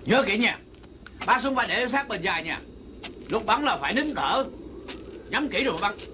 Nhớ kỹ nha, bắn súng phải để sát bên vai nha. Lúc bắn là phải nín thở, nhắm kỹ rồi mà bắn.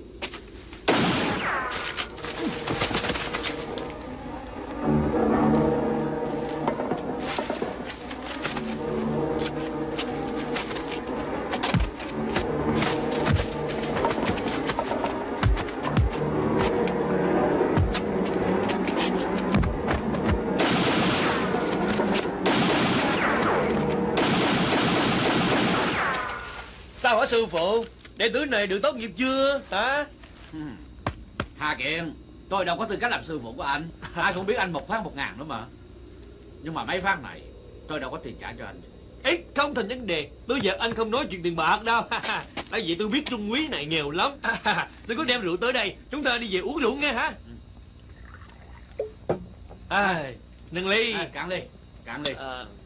Sao hả sư phụ? Đệ tử này được tốt nghiệp chưa hả? Hà Kiện, tôi đâu có tư cách làm sư phụ của anh. Ai cũng biết anh 1 phát 1.000 nữa mà. Nhưng mà mấy phát này tôi đâu có tiền trả cho anh. Ấy, không thành vấn đề. Tôi giờ anh không nói chuyện tiền bạc đâu. Tại vì tôi biết Trung Quý này nghèo lắm. Tôi có đem rượu tới đây, chúng ta đi về uống rượu nghe hả? Nâng ly. Cạn ly, cạn ly.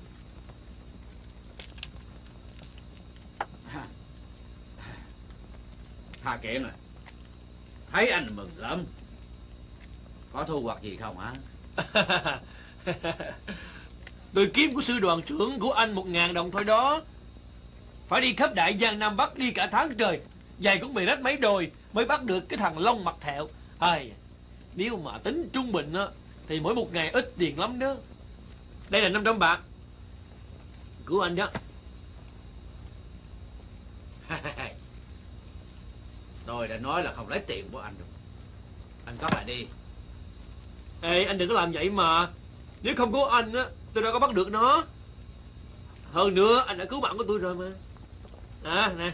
Hà Kiện à, thấy anh mừng lắm. Có thu hoạch gì không hả? Tôi kiếm của sư đoàn trưởng của anh 1.000 đồng thôi đó. Phải đi khắp Đại Giang Nam Bắc đi cả tháng trời, giày cũng bị rách mấy đôi mới bắt được cái thằng Long mặt thẹo. Nếu mà tính trung bình á thì mỗi một ngày ít tiền lắm đó. Đây là 500 bạc của anh đó. Tôi đã nói là không lấy tiền của anh đâu. Anh cất lại đi. Ê, anh đừng có làm vậy mà. Nếu không có anh á, tôi đâu có bắt được nó. Hơn nữa, anh đã cứu bạn của tôi rồi mà. Nè.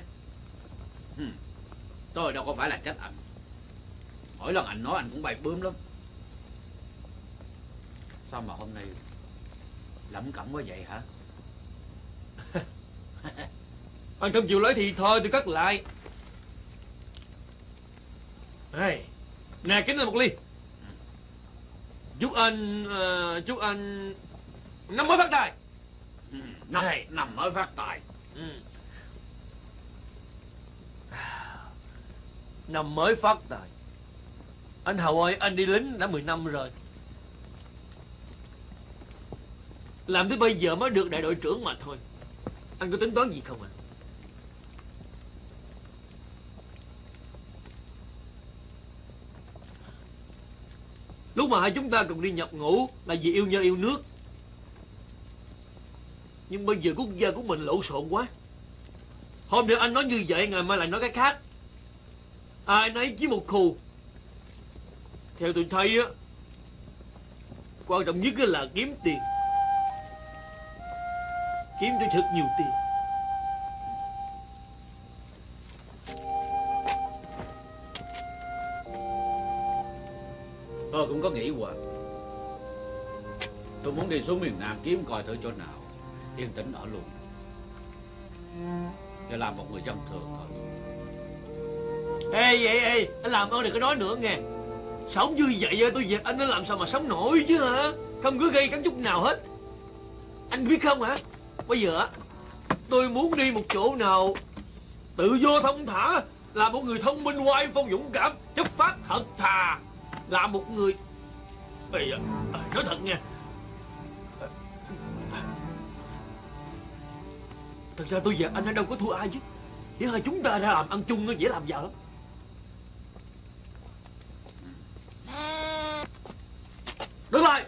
Tôi đâu có phải là trách anh. Mỗi lần anh nói anh cũng bày bướm lắm. Sao mà hôm nay lẩm cẩm quá vậy hả? Anh không chịu lấy thì thôi, tôi cất lại. Nè, kính là một ly. Chúc anh 5 mới phát tài. Năm mới phát tài. Năm mới phát tài. Anh Hậu ơi, anh đi lính đã 10 năm rồi. Làm tới bây giờ mới được đại đội trưởng mà thôi. Anh có tính toán gì không ạ? Lúc mà hai chúng ta cùng đi nhập ngũ là vì yêu nhau yêu nước. Nhưng bây giờ quốc gia của mình lộn xộn quá. Hôm nay anh nói như vậy, ngày mai lại nói cái khác. Ai nấy chỉ một khù. Theo tôi thấy á, quan trọng nhất là kiếm tiền. Kiếm cho thật nhiều tiền. Tôi cũng có nghĩ qua. Tôi muốn đi xuống miền Nam kiếm coi thử chỗ nào yên tĩnh ở luôn, để làm một người dân thường thôi. Ê, anh làm ơn đừng có nói nữa nghe. Sống như vậy tôi về anh nó làm sao mà sống nổi chứ hả? Không có gây cắn chút nào hết. Anh biết không hả? Bây giờ tôi muốn đi một chỗ nào tự do thông thả, là một người thông minh oai phong dũng cảm, chất phác thật thà, là một người... nói thật nha, thật ra tôi và anh ở đâu có thua ai chứ. Nếu hai chúng ta ra làm ăn chung nó dễ làm giàu lắm. Đứng lại.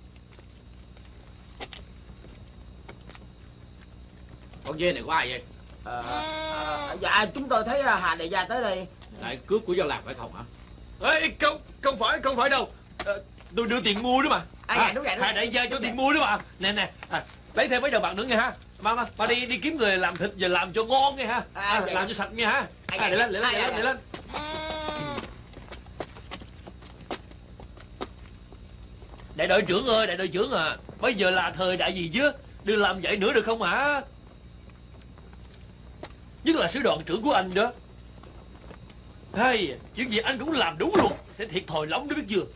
Con dê này của ai vậy? Dạ chúng tôi thấy Hà đại gia tới đây. Lại cướp của dân làng phải không hả? Ê, không phải đâu. Tôi đưa tiền mua đó mà. Dạ đúng vậy. Hà đại gia cho tiền mua đó mà. Nè, lấy thêm mấy đồng bạc nữa nghe ha. Mà đi kiếm người làm thịt và làm cho ngon nghe ha. Làm cho sạch nghe ha. Để lên. Đại đội trưởng ơi, đại đội trưởng à, bây giờ là thời đại gì chứ, đừng làm vậy nữa được không hả? Nhất là sư đoàn trưởng của anh đó. Chuyện gì anh cũng làm đúng luôn, sẽ thiệt thòi lắm đó biết chưa?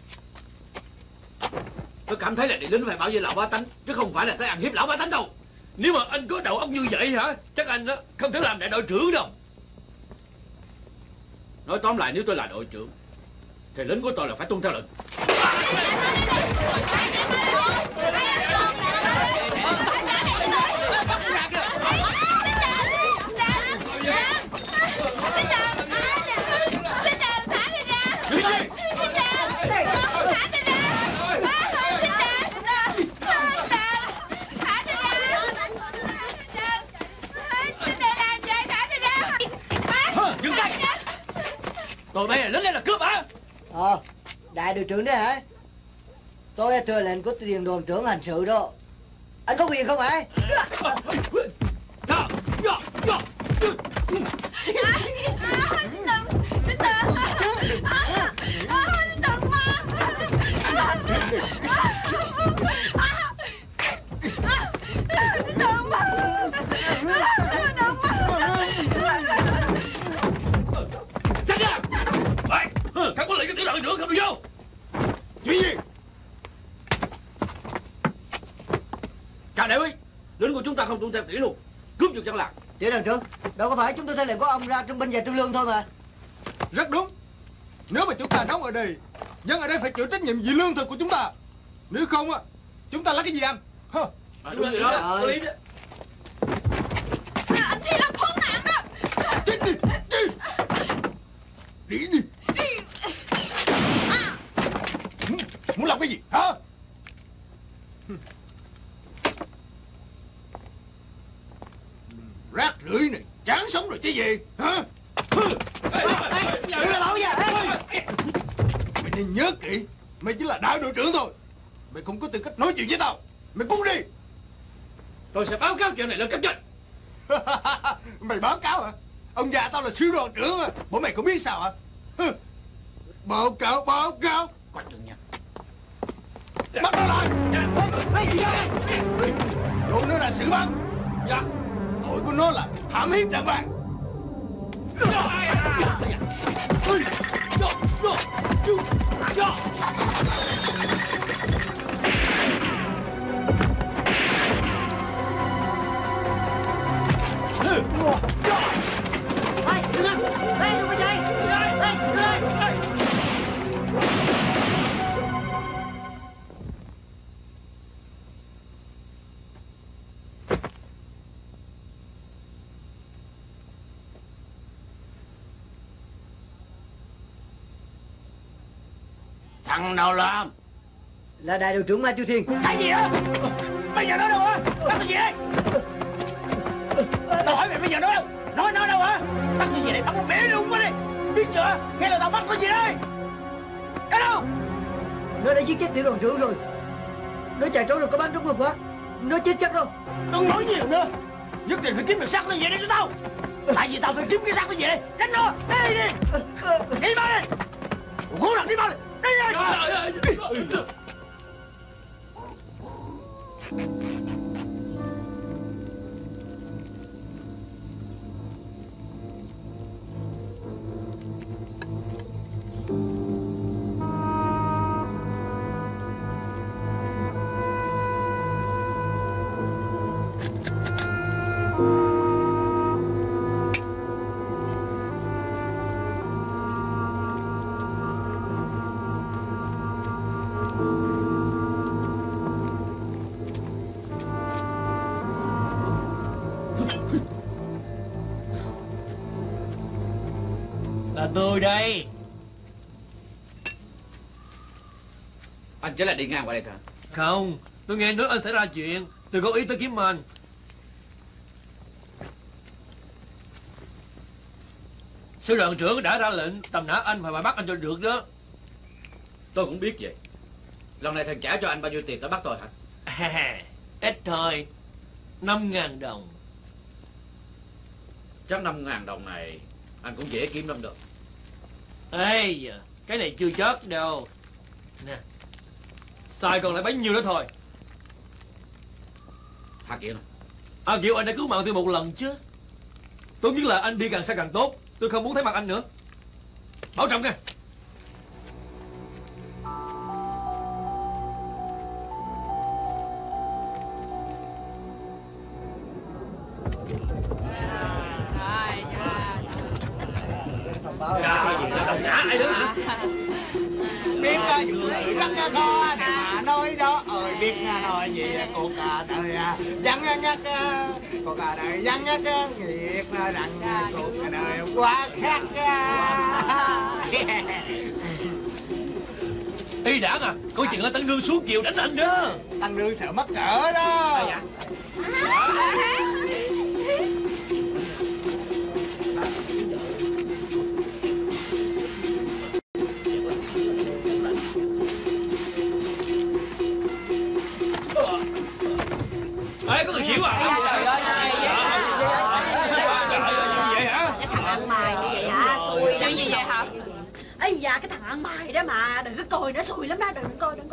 Tôi cảm thấy là đi lính phải bảo vệ lão bá tánh, chứ không phải là tới ăn hiếp lão bá tánh đâu. Nếu mà anh có đầu óc như vậy hả, chắc anh á không thể làm đại đội trưởng đâu. Nói tóm lại, nếu tôi là đội trưởng thì lính của tôi là phải tuân theo lệnh. Tụi bay là lính hay là cướp hả? Đại đội trưởng đấy hả? Tôi là thừa lệnh của tiền đồn trưởng hành sự đó. Anh có quyền không hả? Tránh ra! Không có lợi cho tiểu đội nữa, không được vô! Chuyện gì? Chào đại úy, lính của chúng ta không tuân theo kỷ luật, cướp giật dân làng. Tiểu đoàn trưởng, đâu có phải chúng tôi theo lệnh của ông ra trung binh và trung lương thôi mà. Rất đúng. Nếu mà chúng ta đóng ở đây, dân ở đây phải chịu trách nhiệm vì lương thực của chúng ta. Nếu không á, chúng ta lấy cái gì ăn? Đúng rồi đó, có lý đó. Anh Thi là khốn nạn đó. Chết đi, đi đi. Muốn làm cái gì hả? Rác rưởi này, chán sống rồi chứ gì hả? Đừng là bảo giờ. Mày nên nhớ kỹ, mày chỉ là đại đội trưởng thôi. Mày không có tư cách nói chuyện với tao. Mày cút đi. Tôi sẽ báo cáo chuyện này lên cấp trên. Mày báo cáo hả? Ông già tao là sư đoàn trưởng mà. Bộ mày có biết sao hả? Báo cáo. Quan trọng nha. Bắt nó lại. Rồi nó là xử bắn. Dạ. Tội của nó là hãm hiếp đàn bà. Thằng nào làm? Là đại đội trưởng Mai Chu Thiên. Cái gì đó? Bây giờ nó đâu hả? Bắt cái gì đây? Tao hỏi mày bây giờ nó đâu? Nói nó đâu hả? Bắt cái gì đây? Bắt nó bể luôn quá đi. Biết chưa? Nghe là tao bắt cái gì đây? Cái đâu? Nó đã giết chết tiểu đoàn trưởng rồi. Nó chạy trốn rồi có bắn trúng ngực hả? Nó chết chắc rồi. Đừng nói nhiều nữa. Nhất định phải kiếm được xác nó về đây cho tao. Tại vì tao phải kiếm cái xác nó về đây. Đánh nó. Đi đi. Đi mau lên. Cố gắng đi mau lên. Đi đi. Là tôi đây. Anh chỉ là đi ngang qua đây thôi. Không, tôi nghe nói anh xảy ra chuyện, tôi có ý tới kiếm anh. Sư đoàn trưởng đã ra lệnh tầm nã anh phải bắt anh cho được đó. Tôi cũng biết vậy. Lần này thằng trả cho anh bao nhiêu tiền đã bắt tôi hả? Ít thôi, 5.000 đồng. Chắc 5.000 đồng này anh cũng dễ kiếm lắm được. Ê giờ, cái này chưa chết đâu. Nè, xài còn lại bấy nhiêu đó thôi. Hà Kiệt này. Kiều anh đã cứu mạng tôi một lần chứ. Tốt nhất là anh đi càng xa càng tốt. Tôi không muốn thấy mặt anh nữa. Bảo trọng nha. Ai đứng hả? Biết dữ rất khó mà nói đó ơi biết nói gì cuộc đời vắng ngắt cuộc đời vắng ngắt nghiệt rằng cuộc đời quá khắc. Y Đảng à, có chuyện là Tăng Lương xuống chiều đánh anh đó. Tăng Lương sợ mắc cỡ đó. Dạ. Ê, có người xỉu à? Trời ơi, Vậy hả? cái thằng ăn mày như vậy hả? Xui Chuyện gì vậy hả? Ây da, cái thằng ăn mày đó mà. Đừng có coi, nó xui lắm đó. Đừng coi đó.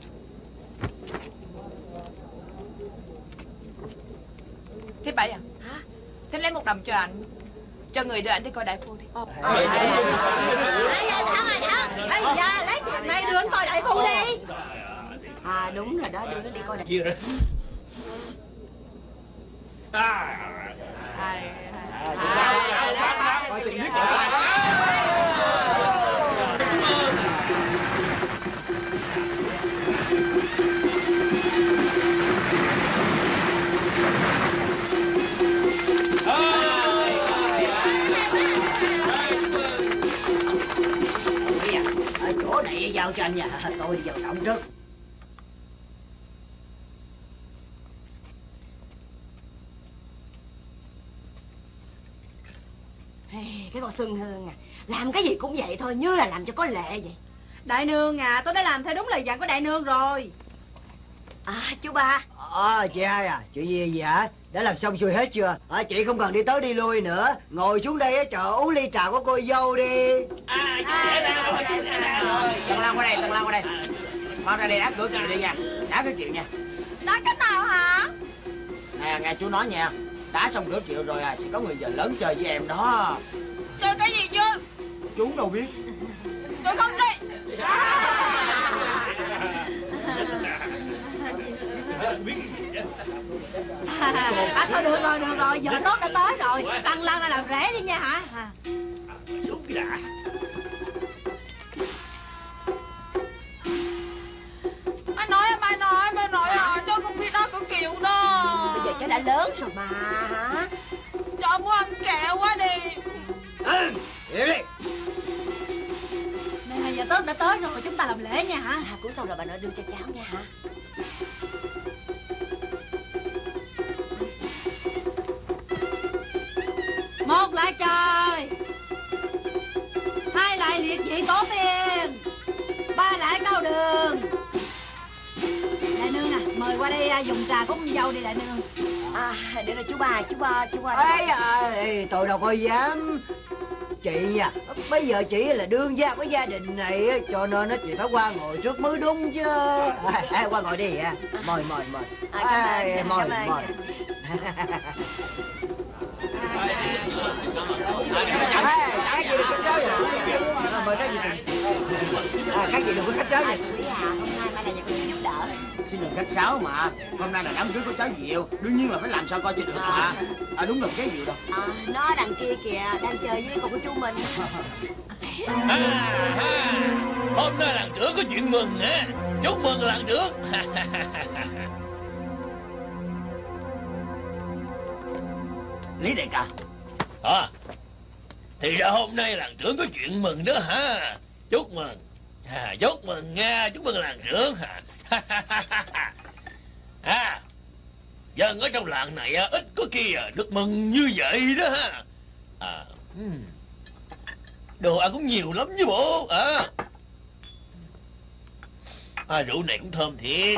Thế Bảy à? Hả? Thế lấy 1 đồng cho anh. Cho người đưa anh đi coi đại phu đi. Ây da, thằng ơi, thằng. Ây da, lấy tiền này đưa anh coi đại phu đi. À đúng rồi đó, đưa nó đi coi đại phu. Coi chừng biết Ở chỗ này giao cho anh nha. Tôi đi vào động trước. Cái con Xuân Hương à, làm cái gì cũng vậy thôi, như là làm cho có lệ vậy. Đại nương à, tôi đã làm theo đúng lời dặn của đại nương rồi. À chú ba. Chị hai à, chuyện gì hả? Đã làm xong xuôi hết chưa? Chị không cần đi tới đi lui nữa. Ngồi xuống đây chờ uống ly trà của cô dâu đi. Tần Lan qua đây. Mau ra đây đá cửa chịu đi nha. Đá cửa chịu nha. Đá cái tàu hả? Nè, nghe chú nói nha. Đá xong cửa chịu rồi sẽ có người giờ lớn chơi với em đó. Chơi cái gì chứ? Chú đâu biết. Tôi không đi. Thôi được rồi, giờ tốt đã tới rồi. Tăng Lan đã làm rẻ đi nha hả? Xuống cái đã. Mai nói à, cho con đi đó cửa kiệu đó. Bây giờ cháu đã lớn rồi mà hả? Cho muốn ăn kẹo quá đi. Đi đi. Nè, giờ Tết đã tới rồi, chúng ta làm lễ nha hả? Cú xong rồi bà nội đưa cho cháu nha hả? Một lại trời, hai lại liệt vị tổ tiên, ba lại cao đường. Đại nương à, mời qua đây dùng trà của con dâu đi đại nương. Để rồi chú ba. Tôi đâu có dám. Chị nha, bây giờ chị là đương gia của gia đình này, cho nên chị phải qua ngồi trước mới đúng chứ. Qua ngồi đi ha. Mời. Mời. Cái gì đừng khách sáo vậy? Mời cái gì cái gì đừng có khách sáo vậy? Hôm nay mai là nhà con giúp đỡ. Xin đừng khách sáo mà. Hôm nay là đám cưới của cháu Diệu, đương nhiên là phải làm sao coi cho được mà. Đúng rồi, cái Diệu đâu? Nó đằng kia kìa, đang chơi với con của chú mình. Hôm nay làng trưởng có chuyện mừng hả? Chúc mừng làng trưởng. Lý đại ca. Thì ra hôm nay làng trưởng có chuyện mừng đó hả? Chúc mừng. Chúc mừng nha, chúc mừng làng trưởng. Dân ở trong làng này ít có kia được mừng như vậy đó ha. Đồ ăn cũng nhiều lắm chứ bộ. Rượu này cũng thơm thiệt.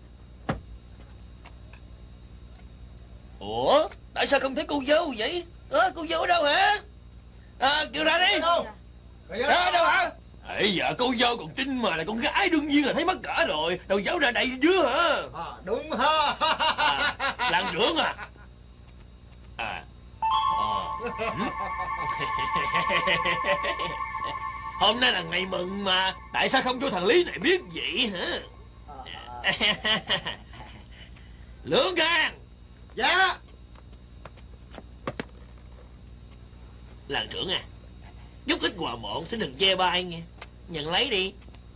Ủa, tại sao không thấy cô dâu vậy? Cô dâu ở đâu hả? Kêu ra đi. Đâu hả? Dạ cô dâu còn Trinh mà là con gái đương nhiên là thấy mắc cỡ rồi. Đâu giấu ra đầy dứa hả? Đúng ha. Làng trưởng à? Hôm nay là ngày mừng mà, tại sao không cho thằng Lý này biết vậy hả? Lưỡng gan. Dạ. Làng trưởng à, chút ít quà mọn sẽ đừng chê bai nghe. Nhận lấy đi.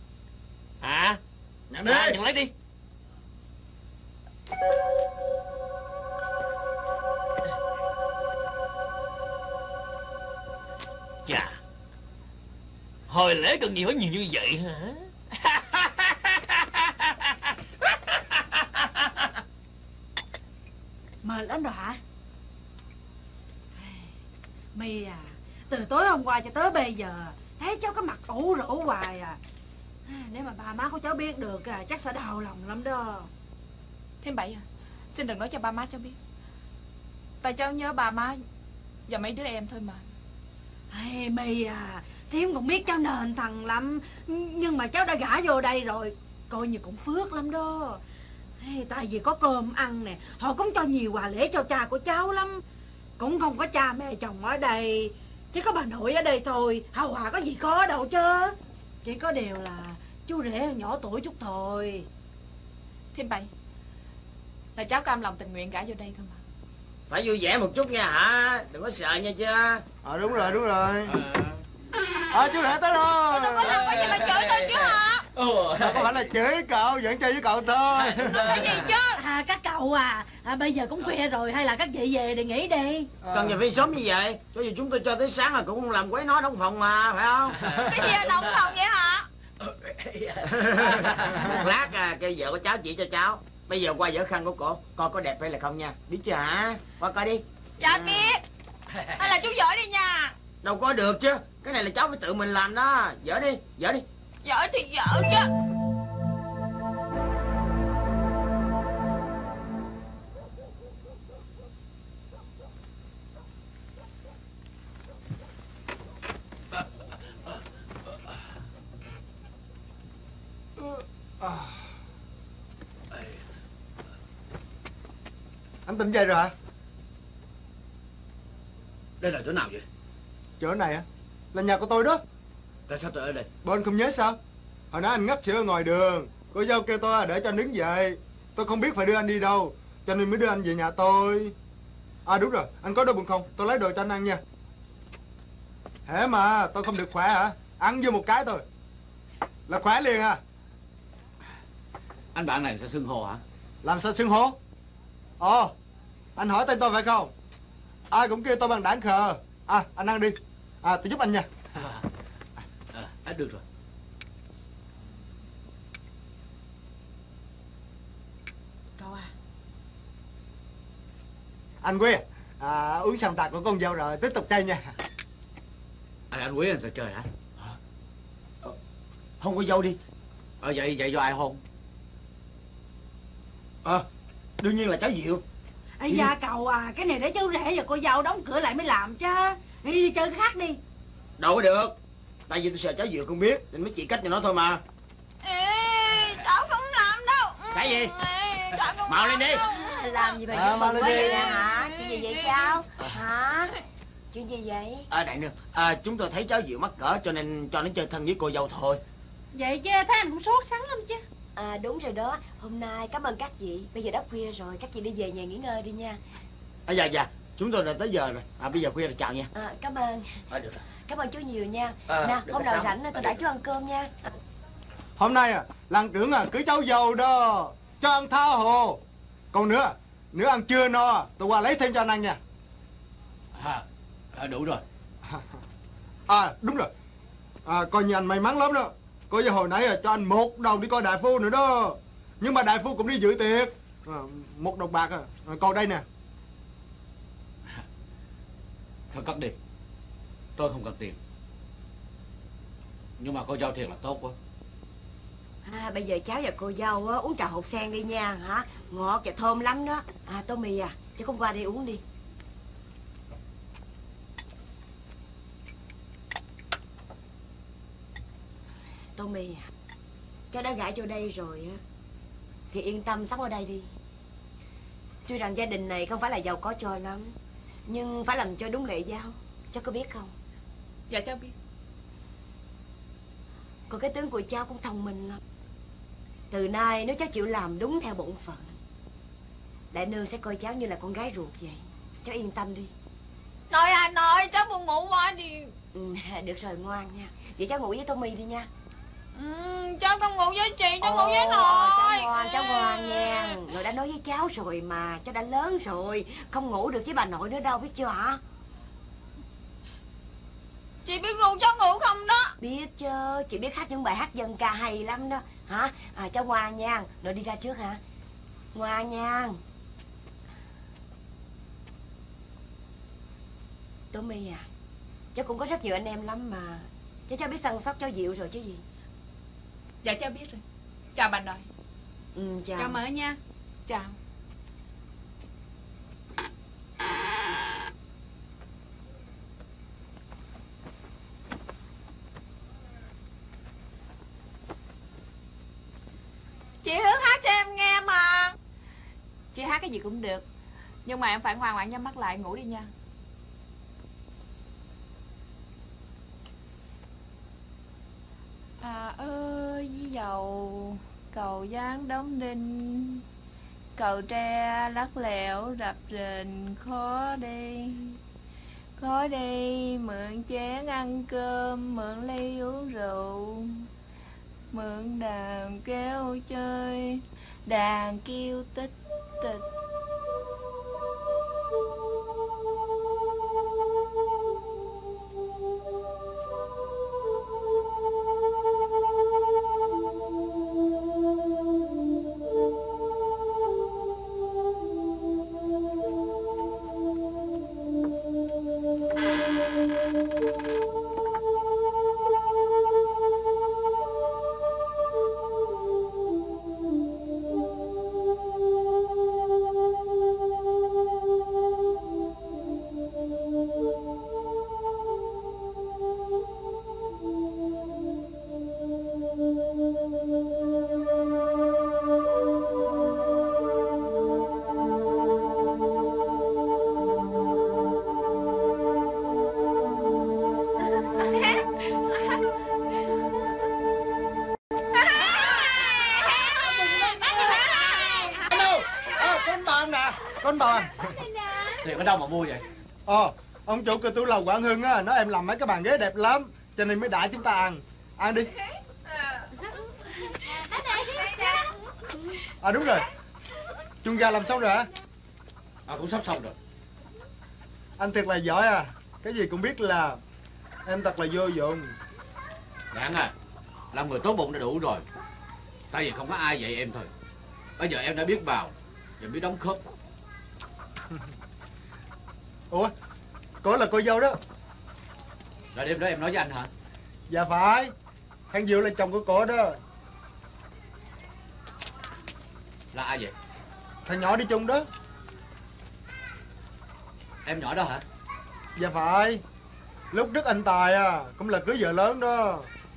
Nhận đi. Nhận lấy đi. Chà, hồi lễ cần gì phải nhiều như vậy hả? Mệt lắm rồi hả? My à, từ tối hôm qua cho tới bây giờ thấy cháu có mặt ủ rũ hoài à. Nếu mà ba má của cháu biết được chắc sẽ đau lòng lắm đó. Thêm Bảy à, Xin đừng nói cho ba má cháu biết. Tại cháu nhớ ba má và mấy đứa em thôi mà. Ê My à, Thiếm cũng biết cháu nền thằng lắm, nhưng mà cháu đã gả vô đây rồi, coi như cũng phước lắm đó. Ê, tại vì có cơm ăn nè, họ cũng cho nhiều quà lễ cho cha của cháu lắm. Cũng không có cha mẹ chồng ở đây, chỉ có bà nội ở đây thôi, hầu hòa có gì khó đâu chứ. Chỉ có điều là chú rể nhỏ tuổi chút thôi. Thím Bảy, là cháu cam lòng tình nguyện gả vô đây thôi mà. Phải vui vẻ một chút nha hả? Đừng có sợ nha chứ. Đúng rồi, đúng rồi. Chú rể tới rồi. Tôi có làm có gì mà chửi tôi chứ hả? Đâu có phải là chửi cậu, vẫn chơi với cậu thôi. Nói cái gì chứ? Các cậu bây giờ cũng khuya rồi, hay là các chị về để nghỉ đi. Cần giờ phi sớm như vậy, cho dù chúng tôi cho tới sáng là cũng không làm quấy nó đóng phòng mà, phải không? Cái gì là đóng phòng vậy hả? Lát kêu vợ của cháu chỉ cho cháu. Bây giờ qua dở khăn của cổ, coi có đẹp hay là không nha. Biết chưa hả? Qua coi đi. Dạ biết. Hay là chú giỏi đi nha. Đâu có được chứ. Cái này là cháu phải tự mình làm đó. Dở đi, dở đi. Giỏi thì giỏi chứ. Anh tỉnh dậy rồi hả? Đây là chỗ nào vậy? Chỗ này á là nhà của tôi đó. Tại sao tôi ở đây? Bộ anh không nhớ sao? Hồi nãy anh ngắt sữa ở ngoài đường, cô dâu kêu tôi để cho anh đứng dậy. Tôi không biết phải đưa anh đi đâu, cho nên mới đưa anh về nhà tôi. Đúng rồi, anh có đói bụng không? Tôi lấy đồ cho anh ăn nha. Hễ mà tôi không được khỏe hả? Ăn vô một cái thôi là khỏe liền à. Anh bạn này sẽ xưng hô hả? Làm sao xưng hô? Anh hỏi tên tôi phải không? Ai cũng kêu tôi bằng đảng khờ. Anh ăn đi. Tôi giúp anh nha. Được rồi. Cậu Anh Quý uống xong trà của con dâu rồi, tiếp tục chơi nha. Anh Quý anh sẽ chơi hả? Hôn cô dâu đi. Vậy do ai hôn? Đương nhiên là cháu Diệu. Ây da cậu cái này để chú rể và cô dâu đóng cửa lại mới làm chứ. Đi chơi cái khác đi. Đâu có được. Tại vì tôi sợ cháu Diệu không biết, nên mới chỉ cách cho nó thôi mà. Ê, cháu không làm đâu. Cái gì? Cháu không Mau lên đi. Làm gì mà mau lên đi. hả? Chuyện gì vậy cháu? Hả? Chuyện gì vậy? Đại nương, chúng tôi thấy cháu Diệu mắc cỡ cho nên cho nó chơi thân với cô dâu thôi. Vậy chứ thấy anh cũng sốt sắng lắm chứ. Đúng rồi đó. Hôm nay cảm ơn các chị. Bây giờ đã khuya rồi, các chị đi về nhà nghỉ ngơi đi nha. Dạ, chúng tôi đã tới giờ rồi. Bây giờ khuya rồi, chào nha. Cảm ơn. Được rồi. Cảm ơn chú nhiều nha. Được Hôm rồi, nào sao? rảnh tôi đãi chú ăn cơm nha. Hôm nay làng trưởng cưới cháu dâu đó, cho ăn tha hồ. Còn nữa ăn chưa no, tôi qua lấy thêm cho anh ăn nha. Đủ rồi. Đúng rồi. Coi như anh may mắn lắm đó. Coi như hồi nãy cho anh 1 đồng đi coi đại phu nữa đó. Nhưng mà đại phu cũng đi dự tiệc. 1 đồng bạc còn đây nè. Thôi cất đi. Tôi không cần tiền. Nhưng mà cô dâu thiệt là tốt quá. Bây giờ cháu và cô dâu uống trà hột sen đi nha hả? Ngọt và thơm lắm đó. Tô mì chứ không qua đây uống đi. Tô mì cháu đã gả vô đây rồi thì yên tâm sống ở đây đi. Tuy rằng gia đình này không phải là giàu có cho lắm, nhưng phải làm cho đúng lễ giáo. Cháu có biết không? Dạ cháu biết. Còn cái tướng của cháu cũng thông minh lắm. Từ nay nếu cháu chịu làm đúng theo bổn phận, đại nương sẽ coi cháu như là con gái ruột vậy. Cháu yên tâm đi. Nội cháu buồn ngủ quá đi. Được rồi, ngoan nha. Vậy cháu ngủ với Tommy đi nha. Cháu không ngủ với chị, cháu ngủ với nội. Cháu ngoan nha. Nội đã nói với cháu rồi mà, cháu đã lớn rồi, không ngủ được với bà nội nữa đâu, biết chưa hả? Chị biết ru cháu ngủ không đó? Biết chứ, chị biết hát những bài hát dân ca hay lắm đó. Hả? Cháu ngoan nha. Nội đi ra trước hả? Ngoan nha. Tommy cháu cũng có rất nhiều anh em lắm mà. Cháu biết săn sóc cháu Diệu rồi chứ gì. Dạ cháu biết rồi. Chào bà nội. Chào. Chào mợ nha. Chào. cái gì cũng được. Nhưng mà em phải ngoan ngoãn nhắm mắt lại ngủ đi nha. À ơi dầu cầu Giáng đóng đinh, cầu tre lắc lẻo rập rền khó đi. Khó đi mượn chén ăn cơm, mượn ly uống rượu, mượn đàn kéo chơi, đàn kêu tích tịch. Con bò. Tiền ở đâu mà mua vậy? Ông chủ cửa tủ lầu Quảng Hưng á, nói em làm mấy cái bàn ghế đẹp lắm, cho nên mới đãi chúng ta ăn. Ăn đi. À đúng rồi, chuông gà làm xong rồi hả? Cũng sắp xong rồi. Anh thật là giỏi à, cái gì cũng biết làm. Em thật là vô dụng. Đặng à, làm người tốt bụng đã đủ rồi. Tại vì không có ai dạy em thôi. Bây giờ em đã biết bào và biết đóng khớp. Ủa, cô là cô dâu đó. Rồi đêm đó em nói với anh hả? Dạ phải, thằng Diệu là chồng của cô đó. Là ai vậy? Thằng nhỏ đi chung đó. Em nhỏ đó hả? Dạ phải, lúc Đức Anh Tài à, cũng là cưới vợ lớn đó.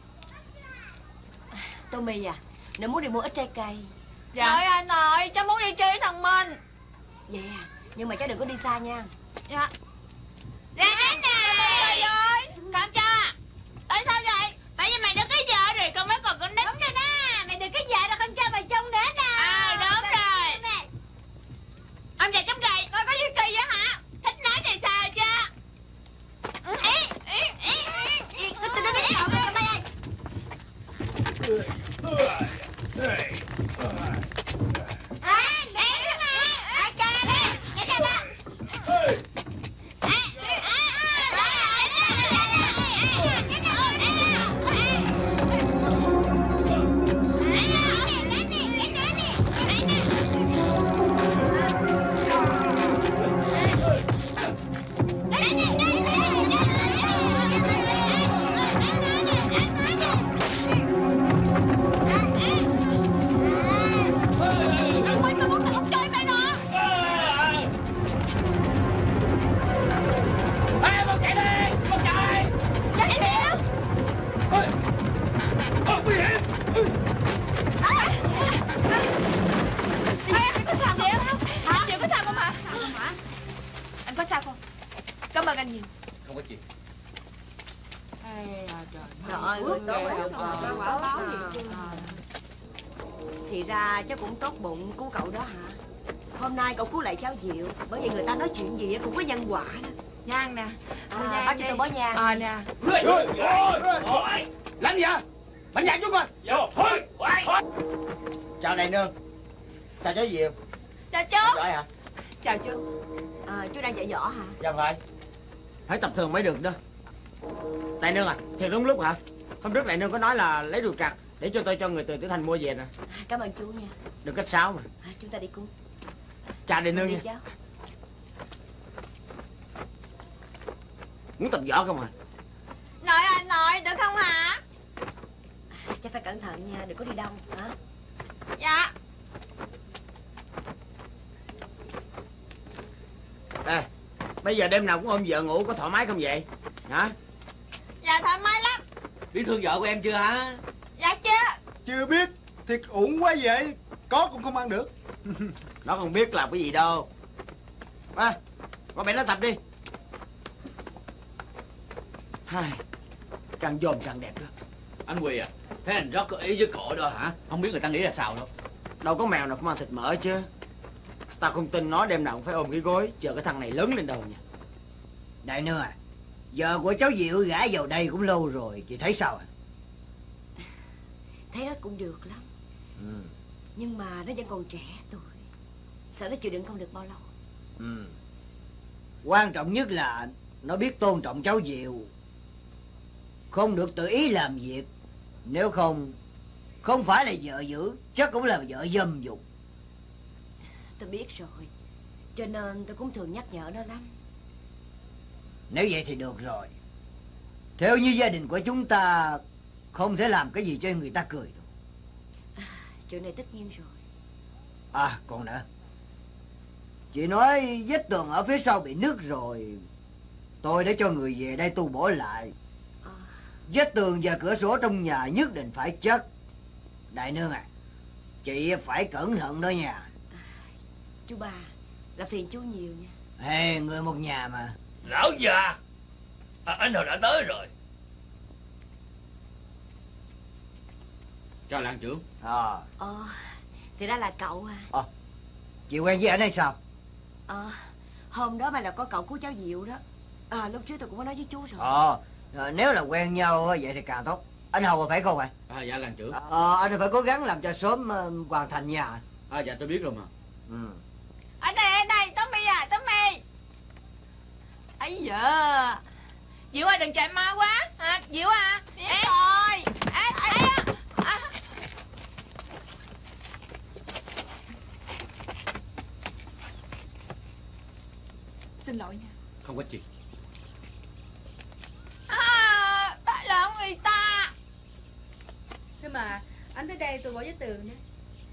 Tommy à, nó muốn đi mua ít trái cây. Dạ. Nội ơi nội, cháu muốn đi chơi với thằng Minh. Vậy à, nhưng mà cháu đừng có đi xa nha. Dạ. Ra đến nè. Rồi, làm cho. Tại sao vậy? Tại vì mày được cái vợ rồi, con mới còn con nít. Đúng rồi đó, mày được cái vợ rồi không cho mày trông nữa nè. Đúng rồi. Ông già chống gầy, coi có gì kỳ vậy hả? Thích nói này sao chứ? Cảm ơn anh nhiều. Không có chuyện. Trời ơi, người tốt quá. Thì ra cháu cũng tốt bụng cứu cậu đó hả? Hôm nay cậu cứu lại cháu Diệu, bởi vì người ta nói chuyện gì cũng có nhân quả đó. Nhang nè. Bác cho tôi bó nhang. Nè. Làm gì vậy? Bạn dạy chúng coi. Chào đại nương. Chào cháu Diệu. Chào chú. Giỏi hả? Chào chú. Chú đang dạy võ hả? Dạ phải. Phải tập thường mới được đó. Đại nương à, thiệt đúng lúc hả? Hôm trước đại nương có nói là lấy rượu trặc để cho tôi cho người từ Tử Thành mua về nè. Cảm ơn chú nha. Đừng cách sáo mà. Chúng ta đi cùng. Chào đại nương nha. Cháu. Muốn tập võ không à? Nội ơi nội, được không hả? Cháu phải cẩn thận nha, đừng có đi đâu hả? Dạ. Ê, bây giờ đêm nào cũng ôm vợ ngủ, có thoải mái không vậy? Hả? Dạ thoải mái lắm. Biết thương vợ của em chưa hả? Dạ chưa. Chưa biết, thiệt uổng quá vậy. có cũng không ăn được. Nó không biết làm cái gì đâu. À, qua bẻ nó tập đi. Hai, càng dòm càng đẹp đó. Anh Quỳ à, thế anh rất có ý với cổ đó hả? Không biết người ta nghĩ là sao đâu. Đâu có mèo nào không ăn thịt mỡ chứ. Tao không tin nó đêm nào cũng phải ôm cái gối chờ cái thằng này lớn lên đầu nha. Đại nương à, giờ của cháu Diệu gả vào đây cũng lâu rồi, chị thấy sao à? Thấy nó cũng được lắm. Nhưng mà nó vẫn còn trẻ tuổi, sợ nó chịu đựng không được bao lâu. Quan trọng nhất là nó biết tôn trọng cháu Diệu, không được tự ý làm việc. Nếu không phải là vợ dữ, chắc cũng là vợ dâm dục. Tôi biết rồi, cho nên tôi cũng thường nhắc nhở nó lắm. Nếu vậy thì được rồi. Theo như gia đình của chúng ta không thể làm cái gì cho người ta cười đâu. Chuyện này tất nhiên rồi. À còn nữa, chị nói vết tường ở phía sau bị nứt rồi, tôi đã cho người về đây tu bổ lại. Vết tường và cửa sổ trong nhà nhất định phải chắc. Đại nương à, chị phải cẩn thận đó nha. Chú ba, là phiền chú nhiều nha. Ê, người một nhà mà. Lão già, anh Hậu đã tới rồi. Chào làng trưởng. Thì ra là cậu à. Chị quen với anh hay sao? Hôm đó mà là có cậu cứu cháu Diệu đó. Lúc trước tôi cũng có nói với chú rồi. Nếu là quen nhau vậy thì càng tốt. Anh Hầu phải không ạ? Dạ làng trưởng. Anh phải cố gắng làm cho sớm hoàn thành nhà. Dạ tôi biết rồi mà. Anh này, Tommy à, Tommy. Ấy da, Diệu ơi đừng chạy mau quá. Diệu à, em rồi. Xin lỗi nha. Không có gì. Bắt lộn người ta. Thế mà anh tới đây tôi bỏ vết tường nữa.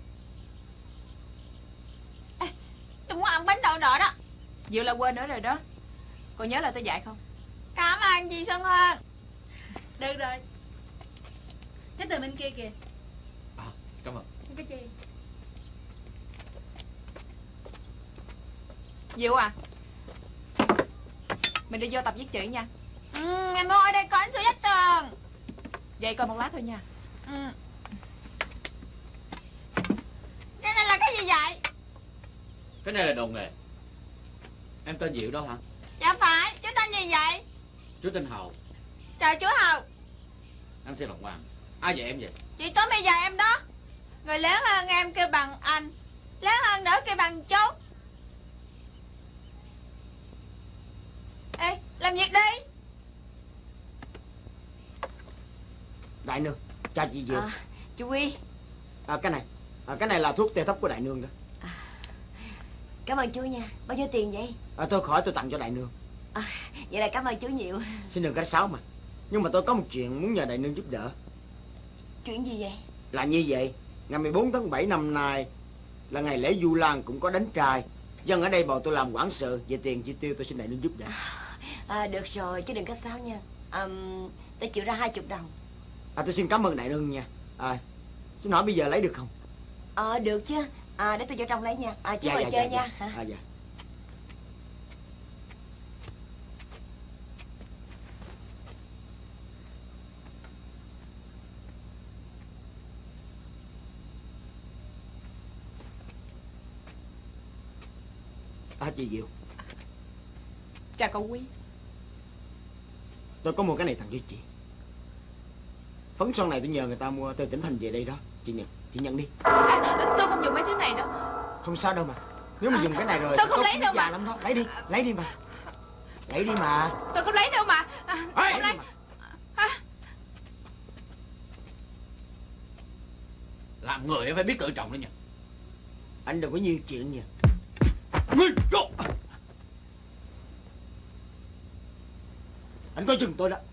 Tôi muốn ăn bánh đậu nọ đó. Diệu là quên nữa rồi đó. Còn nhớ là tôi dạy không? Cảm ơn chị Xuân Hân. Được rồi. Cái tường bên kia kìa. Cảm ơn. Cái chi? Diệu à, mình đi vô tập viết chữ nha. Ngày mai ở đây có anh sửa vách tường. Vậy coi một lát thôi nha. Cái này là cái gì vậy? Cái này là đồ nghề. Em tên Diệu đó hả? Dạ phải, chú tên gì vậy? Chú tên Hầu. Chào chú Hầu. Em tên Lộc Hoàng. Ai vậy em vậy? Chị Tố bây giờ em đó. Người lớn hơn em kêu bằng anh, lớn hơn nữa kêu bằng chú. Ê, làm việc đi. Đại nương, chào chị Diệu. Chú Quy. Cái này là thuốc tê thấp của đại nương đó. Cảm ơn chú nha. Bao nhiêu tiền vậy? Tôi khỏi tôi tặng cho đại nương. Vậy là cảm ơn chú nhiều. Xin đừng khách sáo mà. Nhưng mà tôi có một chuyện muốn nhờ đại nương giúp đỡ. Chuyện gì vậy? Là như vậy, ngày 14 tháng 7 năm nay là ngày lễ Vu Lan cũng có đánh trai. Dân ở đây bầu tôi làm quản sự. Về tiền chi tiêu tôi xin đại nương giúp đỡ. Được rồi, chứ đừng khách sáo nha. Tôi chịu ra 20 đồng. Tôi xin cảm ơn đại nương nha. Xin hỏi bây giờ lấy được không? Được chứ. Để tôi vô trong lấy nha. Chú ngồi chơi nha. Dạ. Chị Diệu. Chào cậu Quý. Tôi có mua cái này tặng cho chị. Phấn son này tôi nhờ người ta mua từ tỉnh thành về đây đó. Chị nhận đi. Tôi không dùng mấy thứ này đâu. Không sao đâu mà. Nếu mà dùng cái này rồi tôi không lấy đâu mà. lắm đó. Lấy đi mà. Lấy đi mà. Tôi không lấy đâu mà. Không lấy. Làm người em phải biết tự trọng đó nha. Anh đừng có nhiều chuyện nha. Anh coi chừng tôi đó.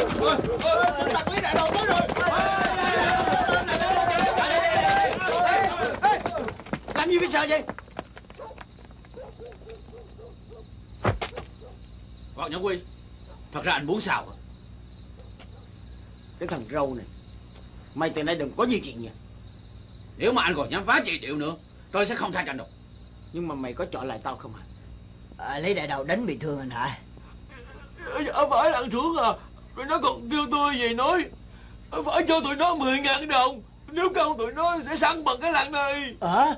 Sự thật Lý Đại Đầu tới rồi. Làm gì phải sợ vậy? Còn Nhã Quy, thật ra anh muốn sao hả? Cái thằng râu này, mày từ nay đừng có gì chuyện nha. Nếu mà anh còn dám phá trị điệu nữa, tôi sẽ không tha cho anh đâu. Nhưng mà mày có chọi lại tao không hả? Lý Đại Đầu đánh bị thương anh hả? Dạ phải làng trưởng à. Rồi nó còn kêu tôi về nói phải cho tụi nó 10.000 đồng, nếu không tụi nó sẽ săn bằng cái làng này.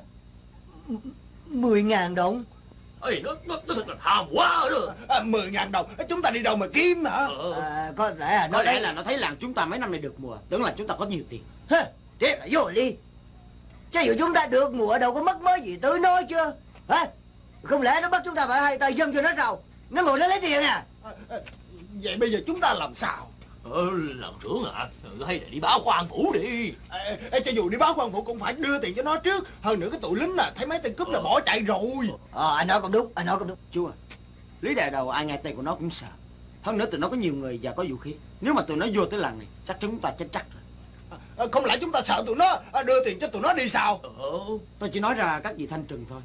10.000 đồng? Ê, nó thật là tham quá rồi. 10.000 đồng, chúng ta đi đâu mà kiếm hả? Có lẽ là nó thấy làng chúng ta mấy năm nay được mùa, tưởng là chúng ta có nhiều tiền. Thế là vô đi. Chứ dù chúng ta được mùa đâu có mất mới gì tới nói chưa? Hả? Không lẽ nó bắt chúng ta phải hai tay dâng cho nó sao? Nó ngồi đó lấy tiền à? Vậy bây giờ chúng ta làm sao? Làng trưởng à, hay là đi báo quan phủ đi. Cho dù đi báo quan phủ cũng phải đưa tiền cho nó trước. Hơn nữa cái tụi lính thấy mấy tên cướp là bỏ chạy rồi. Anh nói cũng đúng, Chú à, Lý Đại Đầu ai nghe tay của nó cũng sợ. Hơn nữa tụi nó có nhiều người và có vũ khí. Nếu mà tụi nó vô tới làng này, chắc chúng ta chết chắc rồi. Không lẽ chúng ta sợ tụi nó đưa tiền cho tụi nó đi sao? Tôi chỉ nói ra các vị thanh trừng thôi.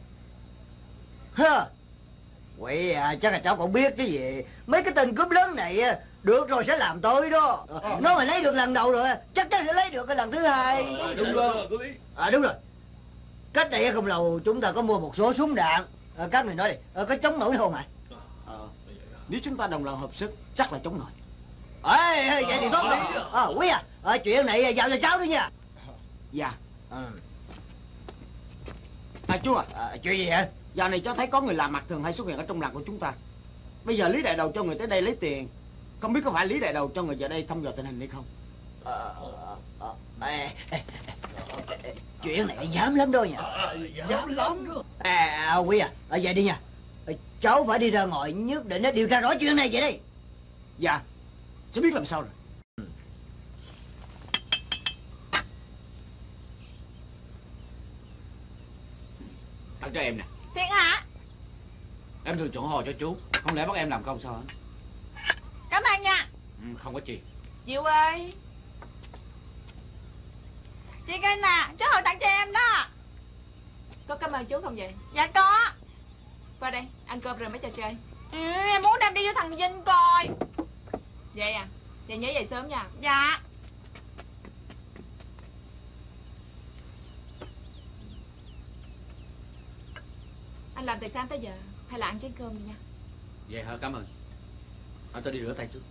Quỷ à, chắc là cháu còn biết cái gì. Mấy cái tên cướp lớn này được rồi sẽ làm tôi đó. Nó mà lấy được lần đầu rồi chắc chắn sẽ lấy được cái lần thứ hai. Đúng rồi. Đúng rồi. Cách đây không lâu chúng ta có mua một số súng đạn. Các người nói đi, có chống nổi không ạ? Nếu chúng ta đồng lòng hợp sức chắc là chống nổi. Vậy thì tốt đi. Quý à, chuyện này giao cho cháu đi nha. Dạ. Chú à, chuyện gì hả? Dạo này cháu thấy có người lạ mặt thường hay xuất hiện ở trong làng của chúng ta. Bây giờ Lý Đại Đầu cho người tới đây lấy tiền, không biết có phải Lý Đại Đầu cho người vào đây thăm dò tình hình hay không? Chuyện này dám lắm đó nha. Dám lắm đó. Quý à, vậy đi nha. Cháu phải đi ra ngoài nhất định điều tra rõ chuyện này vậy đi. Dạ, cháu biết làm sao rồi. Tặng cho em nè. Thiệt hả? Em thường chọn hò cho chú, không lẽ bắt em làm công sao hả? Cảm ơn nha. Không có gì. Diệu ơi, chị Kinh nè, cháu hồi tặng cho em đó. Có cảm ơn chú không vậy? Dạ có. Qua đây, ăn cơm rồi mới cho chơi. Em muốn đem đi cho thằng Vinh coi. Vậy à? Vậy nhớ về sớm nha. Dạ. Anh làm từ sáng tới giờ, hay là ăn chén cơm đi nha. Vậy hả, cảm ơn. Tôi đi rửa tay trước.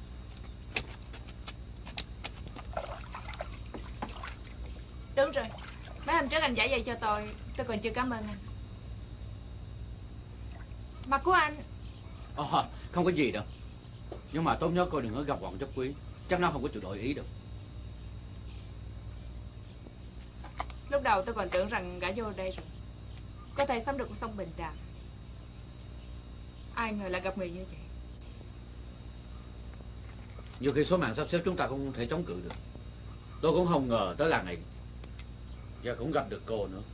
Đúng rồi, mấy hôm trước anh giải dây cho tôi còn chưa cảm ơn anh. Mặt của anh. Không có gì đâu. Nhưng mà tốt nhất cô đừng có gặp bọn chấp quý. Chắc nó không có chịu đổi ý đâu. Lúc đầu tôi còn tưởng rằng gã vô đây rồi có thể sống được cuộc sống bình đẳng. Ai ngờ lại gặp người như vậy. Nhiều khi số mạng sắp xếp chúng ta không thể chống cự được. Tôi cũng không ngờ tới làng này và cũng gặp được cô nữa.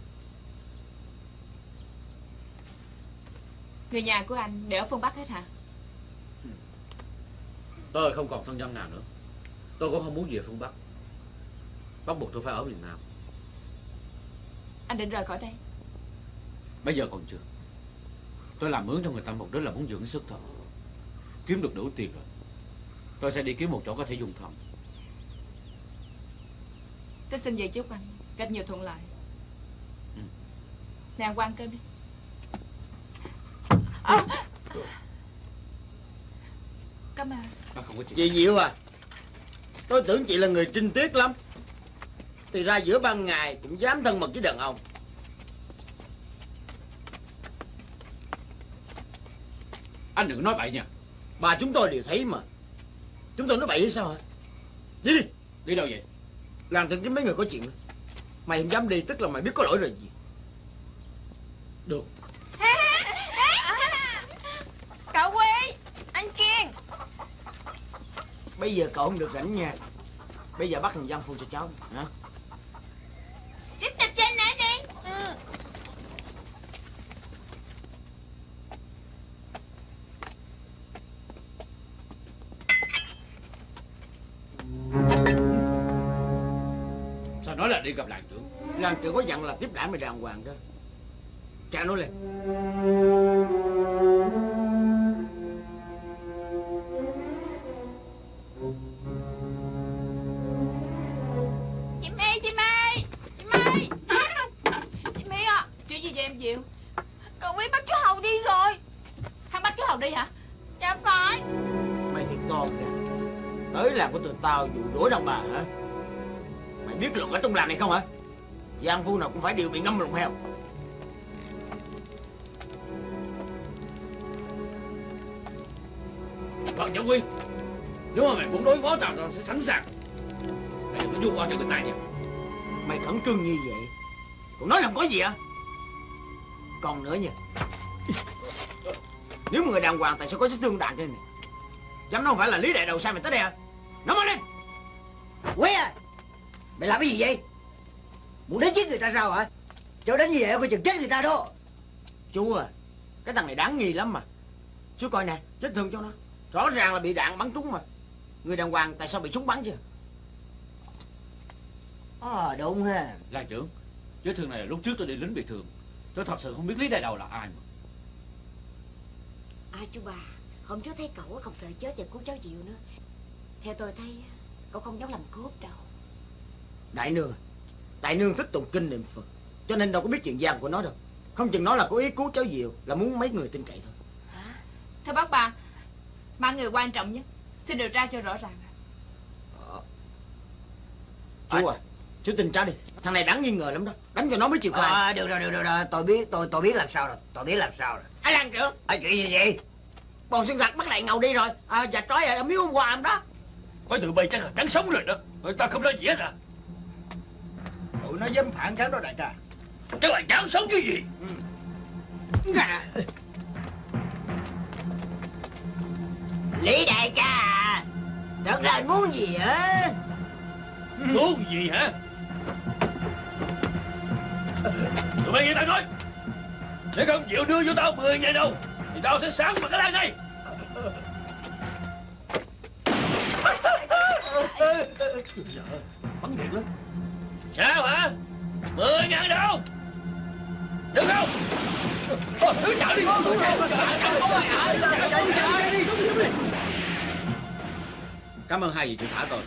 Người nhà của anh đều ở phương Bắc hết hả? Tôi không còn thân nhân nào nữa. Tôi cũng không muốn về phương Bắc. Bắt buộc tôi phải ở miền Nam. Anh định rời khỏi đây? Bây giờ còn chưa. Tôi làm mướn cho người ta mục đích là muốn dưỡng sức thôi. Kiếm được đủ tiền rồi, tôi sẽ đi kiếm một chỗ có thể dùng thầm. Tôi xin về chúc anh gặp nhiều thuận lợi. Nè, ăn cơm đi. Cảm ơn. Không có chuyện. Chị Diệu à, tôi tưởng chị là người trinh tiết lắm, thì ra giữa ban ngày cũng dám thân mật với đàn ông. Anh đừng nói bậy nha. Bà chúng tôi đều thấy mà. Chúng tôi nói bậy hay sao hả? Đi đi. Đi đâu vậy? Làm tình với mấy người có chuyện. Mày không dám đi tức là mày biết có lỗi rồi gì. Được. Cậu Quy, anh Kiên. Bây giờ cậu không được rảnh nha. Bây giờ bắt thằng Văn phụ cho cháu hả? Tiếp tục trên nữa đi. nói là đi gặp làng trưởng. Làng trưởng có dặn là tiếp đãi mày đàng hoàng đó. Cha nói lên. Chị My, chị My, chị My. Chị My à, chuyện gì vậy em Diệu? Cậu Quý bắt chú Hầu đi rồi. Hắn bắt chú Hầu đi hả? Dạ phải. Mày thiệt to kìa. Tới làng của tụi tao dụ dỗ đàn bà hả? Mày biết luật ở trong làng này không hả? Giang phu nào cũng phải đều bị ngâm lồng heo. Vâng, Giáo Quy, nếu mà mày muốn đối phó tao sẽ sẵn sàng. Mày đừng có dung oan cho người ta nha. Mày khẩn trương như vậy còn nói làm có gì hả? Còn nữa nha, nếu mà người đàng hoàng tại sao có chiếc thương đạn trên này? Dám nó không phải là Lý Đại Đầu sai mày tới đây hả? Nói mau lên. Quý à, mày làm cái gì vậy? Muốn đánh chết người ta sao hả? Cho đánh như vậy coi chừng chết người ta đó. Chú à, cái thằng này đáng nghi lắm mà. Chú coi nè, vết thương cho nó rõ ràng là bị đạn bắn trúng mà. Người đàng hoàng tại sao bị súng bắn chứ? Đúng ha. Làng trưởng, vết thương này là lúc trước tôi đi lính bị thương. Tôi thật sự không biết Lý Đại Đầu là ai mà. Chú ba, hôm trước thấy cậu không sợ chết và cứu cháu Diệu nữa. Theo tôi thấy cậu không dám làm cướp đâu. Đại nương thích tụng kinh niệm Phật, cho nên đâu có biết chuyện gian của nó đâu. Không chừng nó là cố ý cứu cháu Diệu, là muốn mấy người tin cậy thôi. Hả? Thưa bác ba, mạng người quan trọng nhất, xin điều tra cho rõ ràng. Chú à, chú tin cháu đi, thằng này đáng nghi ngờ lắm đó. Đánh cho nó mới chịu khai. Được rồi, tôi biết làm sao rồi. Ai làng trưởng? Chuyện gì vậy? Bọn xương giặc bắt lại ngầu đi rồi. Và trói ở miếu hôm qua em đó. Mấy tụi bay chắc là trắng sống rồi đó. Người ta không nói gì hết à? Tụi nó dám phản kháng đó đại ca. Chắc là trắng sống chứ gì. Lý đại ca à, thật ra muốn gì hả? Muốn gì hả? Tụi bay nghe tao nói, nếu không chịu đưa cho tao 10.000 đồng thì tao sẽ sáng mặt cái làng này. Bắn thiệt lắm. Sao hả? 10.000 đồng được không? Cứ chạy đi. Cảm ơn hai vị chịu thả tôi.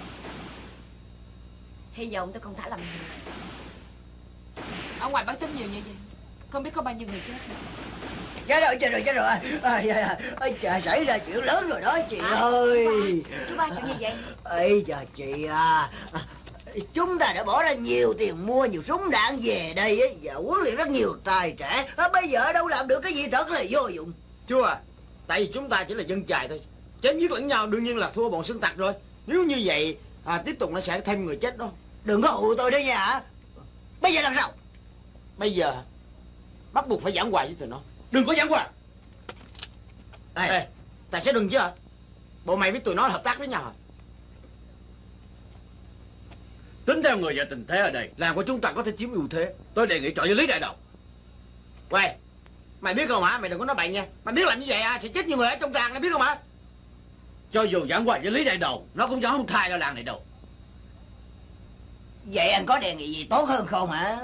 Hy vọng tôi không thả lầm người. Ở ngoài bắn súng nhiều như vậy, không biết có bao nhiêu người chết nữa. Chết rồi. Trời, xảy ra chuyện lớn rồi đó chị ơi. Chú ba chuyện gì vậy? Ây da chị à, chúng ta đã bỏ ra nhiều tiền mua nhiều súng đạn về đây ấy, và huấn luyện rất nhiều tài trẻ. Bây giờ đâu làm được cái gì thật là vô dụng. Chú à, tại vì chúng ta chỉ là dân chài thôi, chém giết lẫn nhau đương nhiên là thua bọn xương tặc rồi. Nếu như vậy tiếp tục nó sẽ thêm người chết đó. Đừng có hù tôi đó nha. Bây giờ làm sao? Bây giờ bắt buộc phải giảng hòa với tụi nó. Đừng có giảng hòa. Ê, tại sao đừng chứ hả? Bộ mày biết tụi nó là hợp tác với nhau hả? Tính theo người và tình thế ở đây, làng của chúng ta có thể chiếm ưu thế. Tôi đề nghị chọn với Lý Đại Đầu. Quay, mày biết không hả? Mày đừng có nói bậy nha. Mày biết làm như vậy sẽ chết nhiều người ở trong làng này, biết không hả? Cho dù giảng hòa với Lý Đại Đầu, nó cũng chẳng không tha cho làng này đâu. Vậy anh có đề nghị gì tốt hơn không hả?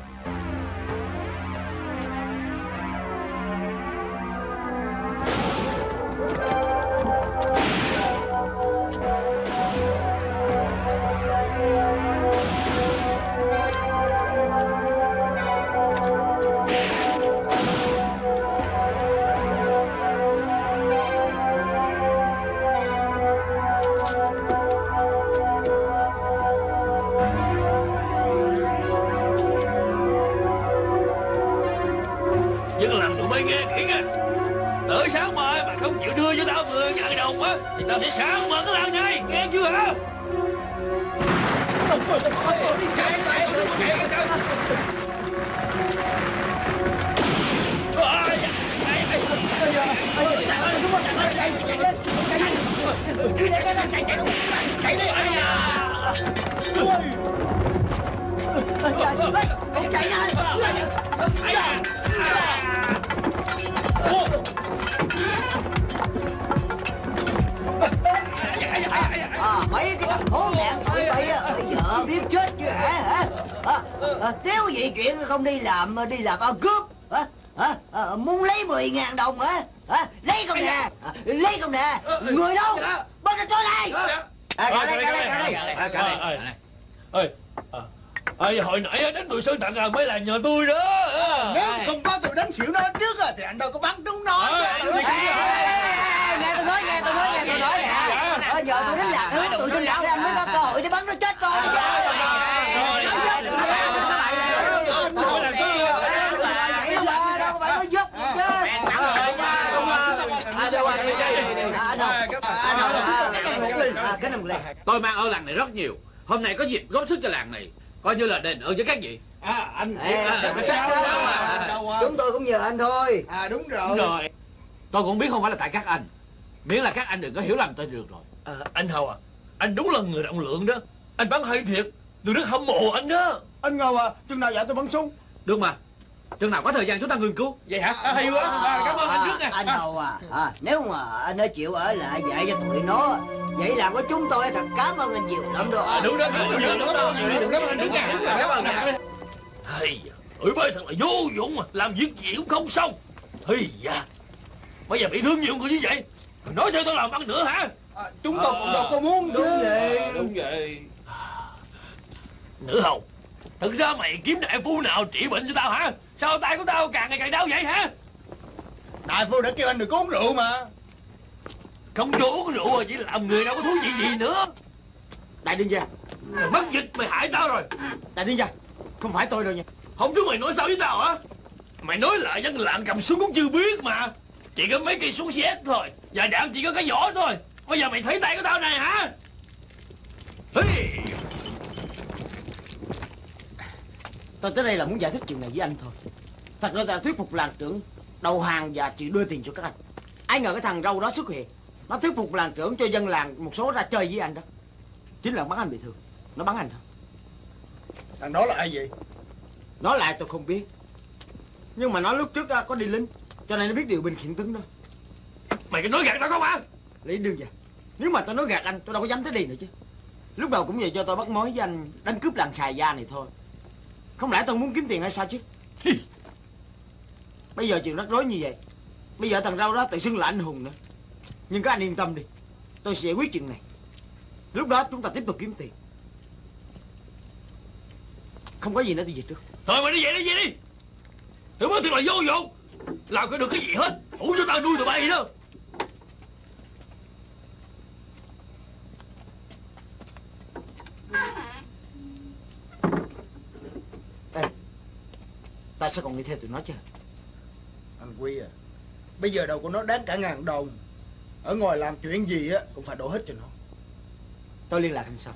Thì tao sẽ sáng mở cái làng này, nghe chưa hả? Chạy đi! Ông chạy nè! Mấy cái thằng khốn nạn tụi bay á, bây giờ không biết chết chứ hả? Nếu vậy chuyện không đi làm ăn cướp hả? Muốn lấy 10.000 đồng hả? Lấy không nè, lấy không nè. Người đâu? Bắt ra cho đây. Hồi nãy đánh tụi Sơn Tặng mới là nhờ tôi đó. Nếu không có tụi đánh xỉu nó trước thì anh đâu có bắn trúng nó. Nghe tôi nói nè. Nhờ tôi đánh lạc hướng tụi Sơn Tặng anh mới có cơ hội để bắn nó chết con. Đâu phải nói dốc gì chứ. Tôi mang ơn làng này rất nhiều. Hôm nay có dịp góp sức cho làng này, coi như là đền ơn với các vị. Chúng tôi cũng nhờ anh thôi. Đúng rồi. Tôi cũng biết không phải là tại các anh, miễn là các anh đừng có hiểu lầm tôi được rồi. Anh Hầu à, anh đúng là người rộng lượng đó. Anh bắn hay thiệt, tôi rất hâm mộ anh đó. Anh Ngầu à, chừng nào dạy tôi bắn súng? Được mà, chừng nào có thời gian chúng ta nghiên cứu. Vậy hả? Hay quá, cảm ơn anh trước nè. Anh Hầu à, nếu mà anh đã chịu ở lại dạy cho tụi nó, vậy làm của chúng tôi thật cảm ơn anh nhiều lắm đó. Đúng đó, hay ủi bơi thật là vô dụng mà, làm việc gì cũng không xong. Hay da, bây giờ bị thương nhiều người như vậy, nói theo tôi làm ăn nữa hả? Chúng tôi cũng đâu có muốn chứ. Đúng vậy. Nữ Hầu, thực ra mày kiếm đại phu nào trị bệnh cho tao hả? Sao tay của tao càng ngày càng đau vậy hả? Đại phu đã kêu anh đừng có uống rượu mà. Không cho uống rượu rồi chỉ làm người đâu có thú vị gì nữa. Đại Đương gia, Mày mất dịch mày hại tao rồi. Đại Đương gia, không phải tôi đâu nha. Không chúng mày nói sao với tao hả? Mày nói lại dân làng cầm súng cũng chưa biết mà. Chỉ có mấy cây súng xét thôi, và đạn chỉ có cái vỏ thôi. Bây giờ mày thấy tay của tao này hả? Hey. Tôi tới đây là muốn giải thích chuyện này với anh thôi. Thật ra là thuyết phục làng trưởng đầu hàng và chịu đưa tiền cho các anh. Ai ngờ cái thằng râu đó xuất hiện, nó thuyết phục làng trưởng cho dân làng một số ra chơi với anh đó. Chính là bắn anh bị thương. Nó bắn anh thôi. Thằng đó là ai vậy? Nói lại tôi không biết. Nhưng mà nó lúc trước có đi lính, cho nên nó biết điều binh khiển tướng đó. Mày cứ nói gạt tao không hả? Lý Đương gia, nếu mà tôi nói gạt anh, tôi đâu có dám tới đi nữa chứ. Lúc đầu cũng vậy cho tôi bắt mối với anh đánh cướp làng Xài Gia này thôi. Không lẽ tôi muốn kiếm tiền hay sao chứ? Bây giờ chuyện rắc rối như vậy. Bây giờ thằng rau đó tự xưng là anh hùng nữa. Nhưng các anh yên tâm đi, tôi sẽ giải quyết chuyện này. Lúc đó chúng ta tiếp tục kiếm tiền. Không có gì nữa tôi về trước. Thôi mày đi về đi. Tụi mới thì mày vô dụng, làm cái được cái gì hết. Ủ cho tao nuôi tụi bay đó. Ê, ta sẽ còn đi theo tụi nó chứ? Anh Quy à, bây giờ đầu của nó đáng cả 1.000 đồng. Ở ngoài làm chuyện gì á cũng phải đổ hết cho nó. Tôi liên lạc anh sau.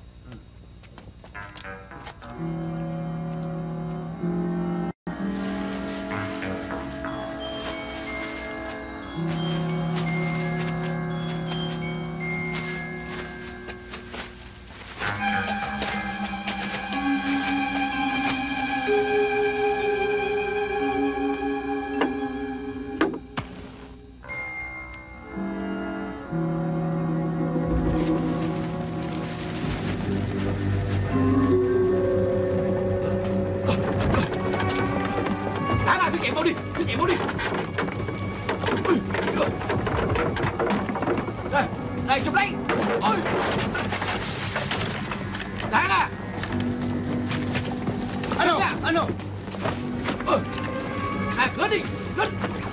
Này chụp lấy. Ôi Đáng à. Anh đâu? Anh đâu? Lên đi. Lên.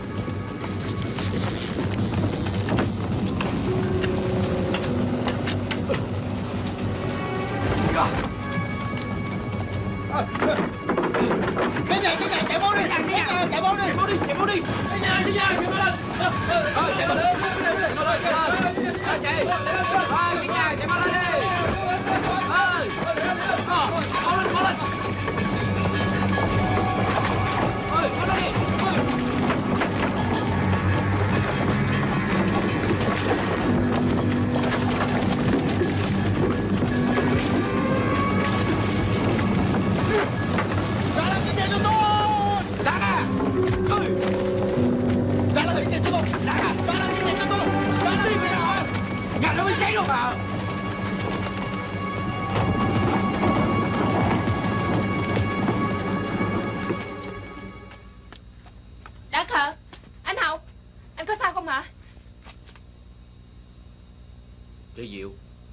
Cái gì chạy mau đi. Chạy mau đi. Chạy mau đi. Đi nha, chạy mau lên. Chạy mau lên. Chạy. Chạy mau lên đi. Mau lên. Mau lên đi. Ra làm cái gì cho tôi? Đáng à. Ra làm cái gì cho tôi? Ra làm cái gì cho tôi? Ra làm cái gì cho tôi? Nhà nó bị cháy rồi mà. Chị Diệu.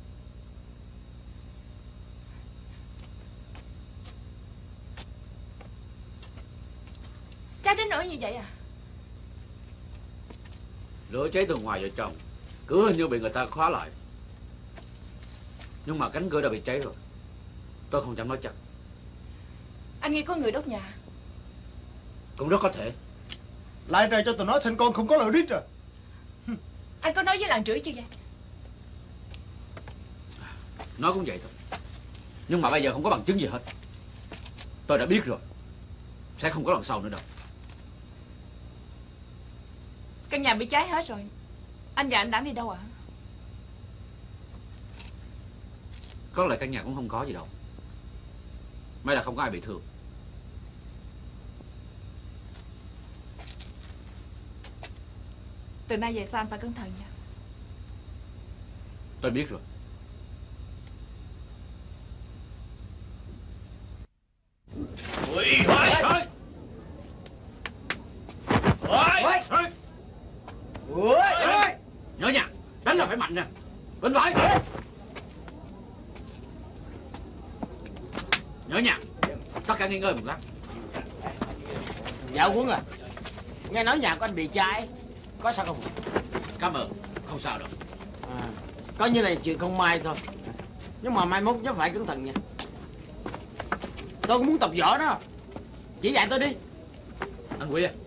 Cháy đến nỗi như vậy à? Lửa cháy từ ngoài vào trong, cửa hình như bị người ta khóa lại. Nhưng mà cánh cửa đã bị cháy rồi. Tôi không dám nói chắc. Anh nghĩ có người đốt nhà? Cũng rất có thể. Lại trời cho tụi nó sinh con không có lợi đít rồi. Anh có nói với làng trưởng chưa vậy? Nói cũng vậy thôi. Nhưng mà bây giờ không có bằng chứng gì hết. Tôi đã biết rồi. Sẽ không có lần sau nữa đâu. Căn nhà bị cháy hết rồi. Anh và anh Đảm đi đâu ạ? Có lẽ căn nhà cũng không có gì đâu. May là không có ai bị thương. Từ nay về sau anh phải cẩn thận nha. Tôi biết rồi. Ui, thôi. Nhớ nha, đánh là phải mạnh nha. Bên phải. Nhớ nha, tất cả nghỉ ngơi một lát. Dạ Quân à, nghe nói nhà của anh bị cháy, có sao không? Cảm ơn, không sao đâu. Coi như là chuyện không may thôi. Nhưng mà mai mốt nhớ phải cẩn thận nha. Tôi cũng muốn tập võ đó. Chỉ dạy tôi đi. Anh Quý à,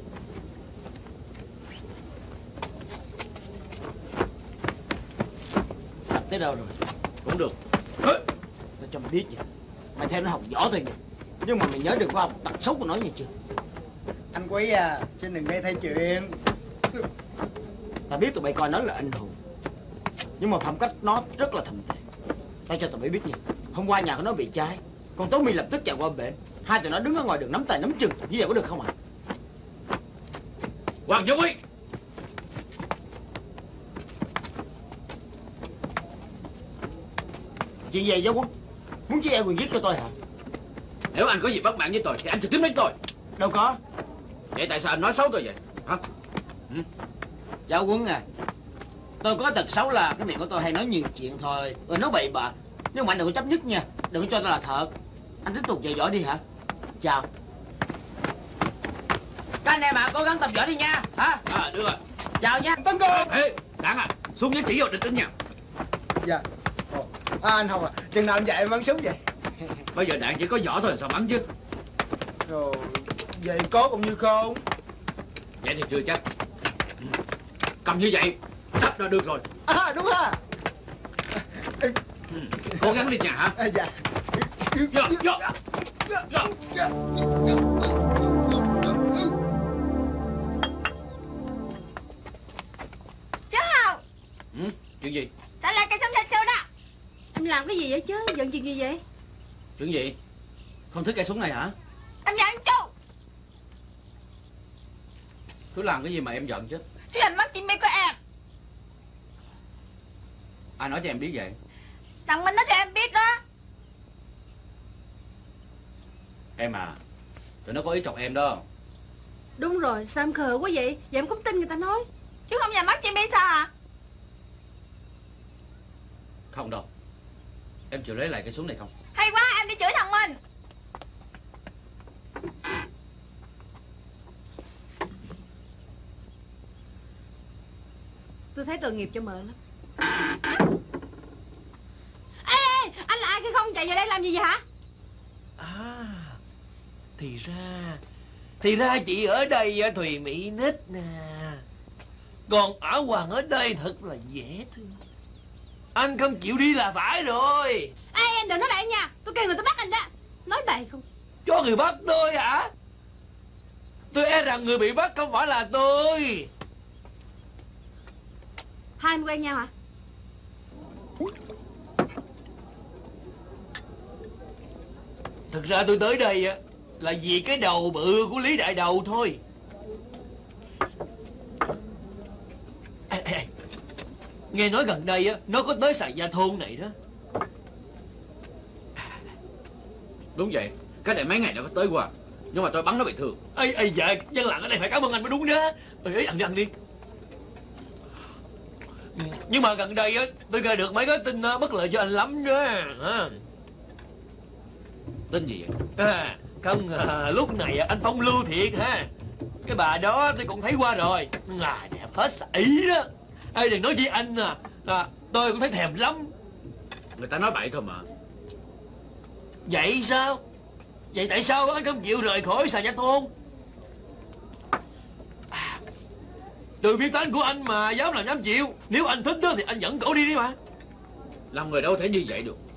tập tới đâu rồi? cũng được. Tôi cho mày biết nha, mày theo nó học võ thôi nha. Nhưng mà mày nhớ đừng có học tật xấu của nó nha chưa? Anh Quý à, xin đừng nghe theo chuyện. Tao biết tụi bay coi nó là anh hùng, nhưng mà phong cách nó rất là thầm tệ. Tao cho tụi bay biết nha, hôm qua nhà của nó bị cháy, con Tố My lập tức chạy qua bển. Hai tụi nó đứng ở ngoài đường nắm tay nắm chân. Như vậy có được không ạ? Hoàng Văn Quý, chuyện gì giáo Quân? Muốn chia quyền giết cho tôi hả? nếu anh có gì bất mãn với tôi thì anh trực tiếp đến tôi. Đâu có. Vậy tại sao anh nói xấu tôi vậy hả? Giáo Quân à, tôi có tật xấu là cái miệng của tôi hay nói nhiều chuyện thôi, rồi nói bậy bạ. Nhưng mà anh đừng có chấp nhất nha, đừng có cho tôi là thật. Anh tiếp tục dạy võ đi hả? Chào. Các anh em ạ, cố gắng tập võ đi nha. Hả? Được rồi. Chào nha. Tấn công. Ê, Đảng à, xuống với chỉ vào địch đến nha. Dạ. Anh không à, chừng nào anh dạy em bắn súng vậy? Bây giờ Đảng chỉ có võ thôi sao bắn chứ. Rồi, vậy có cũng như không? Vậy thì chưa chắc. Cầm như vậy, đắp là được rồi. Đúng ha. Cố gắng đi nhà hả? Dạ. Vô. Chú Hào, Chuyện gì? trả lại cây súng lịch sư đó. Em làm cái gì vậy chứ? Giận chuyện gì vậy? Chuyện gì? Không thích cây súng này hả? Em giận chú. Chú làm cái gì mà em giận chứ? Chú làm mất chuyện của em. Ai nói cho em biết vậy? Thằng Minh nói cho em biết đó. Em à, tụi nó có ý chọc em đó. Đúng rồi, sao em khờ quá vậy? Vậy em cũng tin người ta nói. Chú không làm mất chuyện biết sao hả? Không đâu. Em chịu lấy lại cái súng này không? Hay quá, em đi chửi thằng Minh. Tôi thấy tội nghiệp cho mợ lắm. Ê, anh là ai cái không chạy vào đây làm gì vậy hả? Thì ra chị ở đây Thùy Mỹ nít nè. Còn Ả Hoàng ở đây thật là dễ thương. Anh không chịu đi là phải rồi. Ê, anh đừng nói bậy nha. Tôi kêu người ta bắt anh đó. Nói bậy không? Cho người bắt tôi hả? Tôi e rằng người bị bắt không phải là tôi. Hai anh quen nhau hả? Thực ra tôi tới đây là vì cái đầu bự của Lý Đại Đầu thôi. Ê, nghe nói gần đây nó có tới xài Gia thôn này đó. Đúng vậy, cái này mấy ngày đã có tới qua. Nhưng mà tôi bắn nó bị thương. Ê, dạ, dân làng ở đây phải cảm ơn anh mới đúng đó. Ê, ăn đi. Nhưng mà gần đây á, tôi nghe được mấy cái tin bất lợi cho anh lắm đó. Tin gì vậy? Không ngờ lúc này anh phong lưu thiệt ha. Cái bà đó tôi cũng thấy qua rồi. Đẹp hết sảy đó. Ê, đừng nói với anh tôi cũng thấy thèm lắm. Người ta nói bậy cơ mà. Vậy sao? Vậy tại sao anh không chịu rời khỏi Xà Nhà Thôn? Tôi biết tính của anh mà dám làm dám chịu. Nếu anh thích đó thì anh dẫn cổ đi đi mà. Làm người đâu thể như vậy được.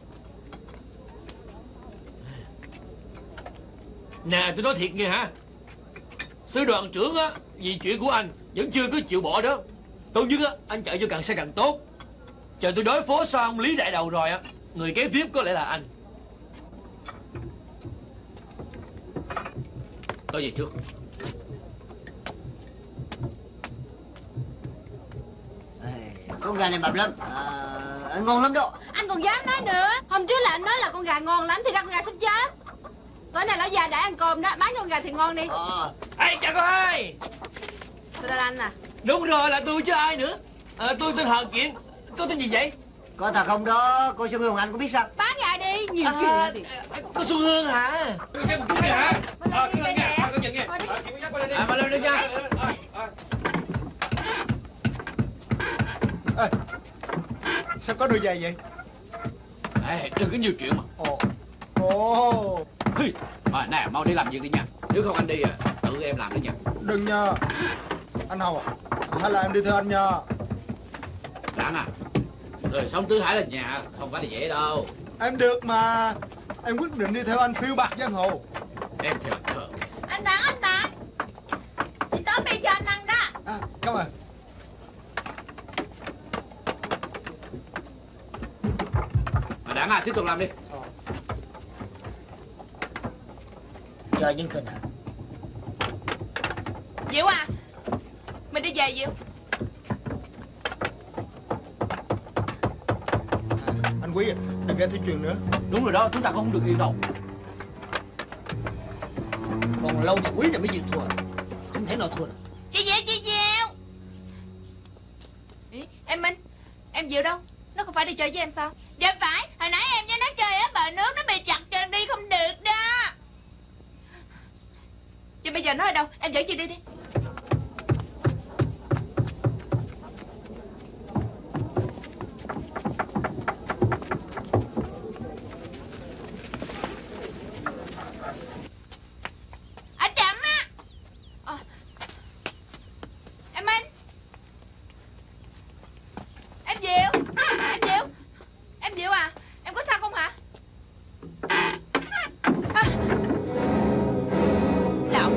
Nè, tôi nói thiệt nghe hả. Sư đoàn trưởng á, vì chuyện của anh vẫn chưa có chịu bỏ đó. Tốt nhất á, anh chạy cho càng xa càng tốt. Chờ tôi đối phó xong Lý Đại Đầu rồi á, người kế tiếp có lẽ là anh. Tôi về trước. Con gà này mập lắm, ngon lắm đó. Anh còn dám nói nữa. Hôm trước là anh nói là con gà ngon lắm thì ra con gà sắp chết. Tối nay lão già đã ăn cơm đó, bán con gà thì ngon đi. Ê, chào cô ơi. Tôi là anh à? Đúng rồi, là tôi chứ ai nữa. Tôi tên Hờ Kiện. Có tên gì vậy? Có thật không đó, cô Xuân Hương Anh có biết sao? Bán gà đi, nhiều chuyện thì. Có Xuân Hương hả? Cái chút này hả? Con lên nghe, con nhận nghe. Mà lên đi nha. Sao có đôi giày vậy? Đừng có nhiều chuyện mà. Ồ. Nè, mau đi làm việc đi nha. Nếu không anh đi tự em làm đi nha. Đừng nha. Anh Hồng à, hay là em đi theo anh nha. Ráng à, đời sống tứ hải là nhà, không phải là dễ đâu. Em được mà. Em quyết định đi theo anh phiêu bạt giang hồ. Em thì là thợ. Anh Tán. Chị Tóm đi cho anh ăn đó. Cảm ơn. Mà Đảng à, tiếp tục làm đi. Chờ nhân tình hả? Diệu à, mình đi về Diệu. Anh Quý à, đừng nghe thấy chuyện nữa. Đúng rồi đó, chúng ta không được yên đâu. Còn lâu thì Quý này mới chịu thua. Không thể nào thua được. Chị Diệu. Ý, em Minh, em Diệu đâu? Nó không phải đi chơi với em sao? Dạ phải, hồi nãy em với nó chơi ở bờ nước, nó bị chặt chân đi không được đó. Chứ bây giờ nó ở đâu? Em dẫn chị đi đi. Anh Trầm á. Em Minh. Em Diệu. Em Diệu à, em có sao không hả? Lộn.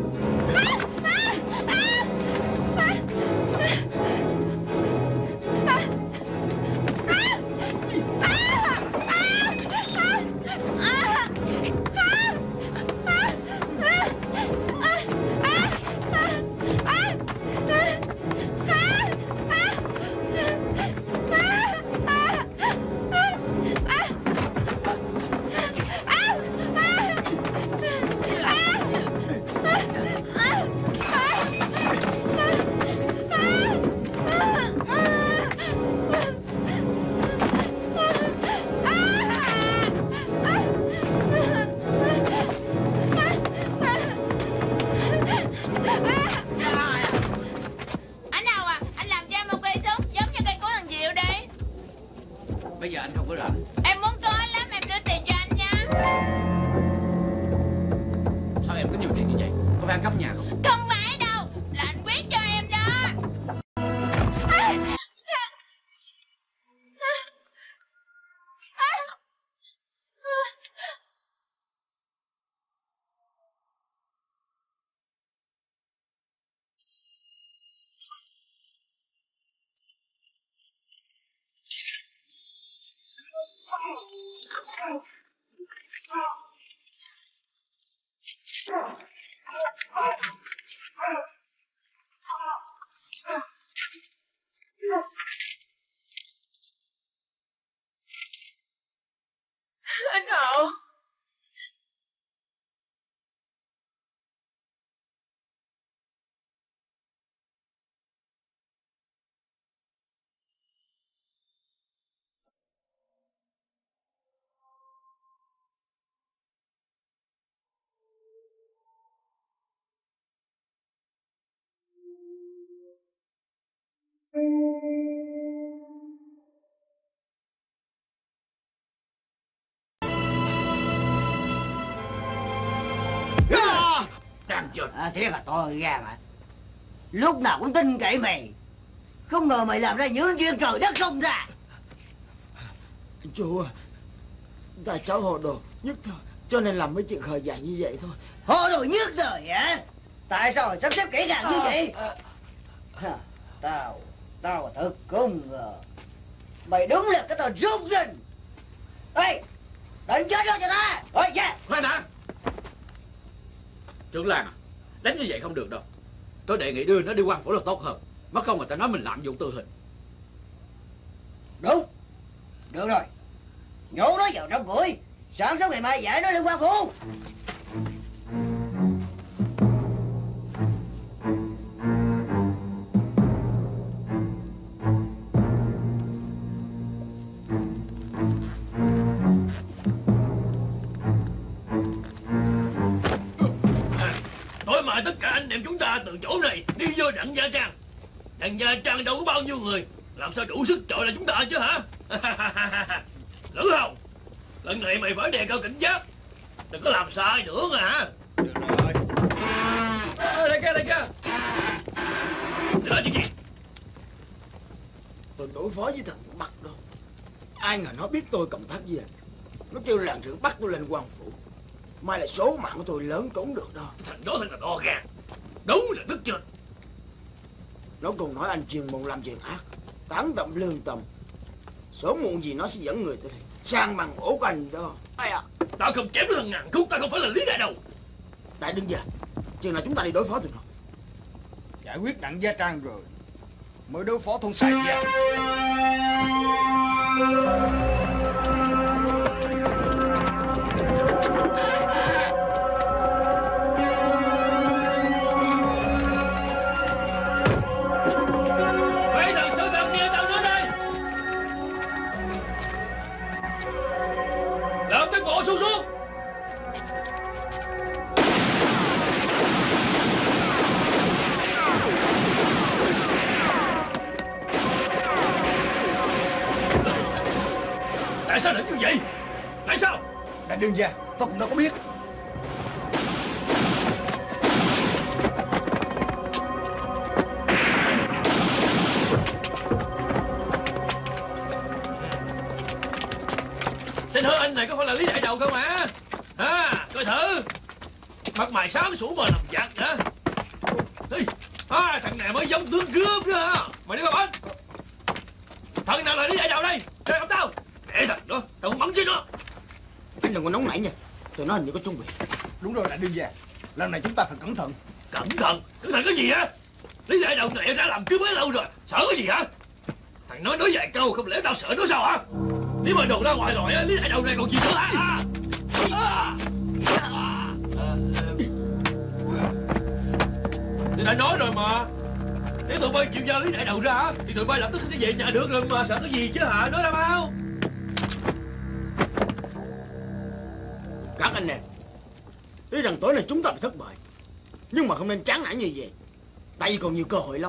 Anh nào à, anh làm cho em một cây súng giống như cây của thằng Diệu đi. Bây giờ anh không có rảnh. Em muốn có lắm, em đưa tiền cho anh nha. Sao em có nhiều tiền như vậy? Có phải ăn cắp nhà không? Không phải đâu, là anh Quyết cho em đó. Anh Hậu. Thiệt là tôi gan à. Lúc nào cũng tin cậy mày. Không ngờ mày làm ra những chuyện trời đất không ra. Chú à, tại cháu hồ đồ nhất thôi, cho nên làm mấy chuyện khờ dại như vậy thôi. Hồ đồ nhất rồi hả? Tại sao mày sắp xếp kỹ càng như vậy? Tao thật không ngờ. Mày đúng là cái tên rút rinh. Ê, đánh chết nó cho ta. Ôi dạ. Khoan đã. Trưởng làng à, đánh như vậy không được đâu. Tôi đề nghị đưa nó đi quan phủ là tốt hơn. Mất không người ta nói mình lạm dụng tử hình. Đúng. Được rồi, nhổ nó vào trong củi. Sáng sớm ngày mai giải nó lên quan phủ. Tối mai tất cả anh em chúng ta từ chỗ này đi vô Đặng Gia Trang. Đặng Gia Trang đâu có bao nhiêu người, làm sao đủ sức chọi là chúng ta chứ hả? Lữ Hồng, lần này mày phải đề cao cảnh giác, đừng có làm sai nữa hả? Được rồi. Đại ca, để nói chuyện gì? Tôi đối phó với thằng Bắc đó. Ai ngờ nó biết tôi cộng tác với anh. Nó kêu làng trưởng bắt tôi lên quan phủ. Mai là số mạng của tôi lớn trốn được đó. Thằng đó thật là to gan, đúng là đức chưa? Nó còn nói anh chuyên môn làm chuyện ác, tán tầm lương tâm. Sớm muộn gì nó sẽ dẫn người tới đây sang bằng ổ của anh đó. Ai à, Tao không chém nó thằng ngàn khúc, tao không phải là Lý Đại Đầu. Đại đương gia, chừng nào chúng ta đi đối phó tụi nó? Giải quyết Đặng Gia Trang rồi mới đối phó thôn Sài Gia. Mấy thằng sư thằng kia tao đến đây. Làm tới cổ xuống xuống. Tại sao lại như vậy? Tại sao? Đại đương gia, tôi cũng đâu có biết. Xin hứa anh này có phải là Lý Đại Đầu không hả? À, coi thử. Mặt mày sáng sủa mà làm giặc hả? Đi. À, thằng này mới giống tướng cướp nữa hả? Mày đi qua bên. Thằng nào là Lý Đại Đầu đây? Chơi không tao? Để thằng đó, tao không bắn chết nó. Anh đừng có nóng nảy nha. Tụi nó hình như có chuẩn bị. Đúng rồi đại đương gia, lần này chúng ta phải cẩn thận. Cẩn thận cái gì hả? Lý Đại Đầu này đã làm cướp bấy lâu rồi, sợ cái gì hả? Thằng nói vài câu không lẽ tao sợ nó sao hả? Nếu mà đồn ra ngoài rồi á, Lý Đại Đầu này còn gì nữa hả? Thì đã nói rồi mà. Nếu tụi bay chịu giao Lý Đại Đầu ra thì tụi bay lập tức sẽ về nhà được rồi mà, sợ cái gì chứ hả? Nói ra mau. Các anh em, tuy rằng tối nay chúng ta bị thất bại, nhưng mà không nên chán nản như vậy. Tại vì còn nhiều cơ hội lắm.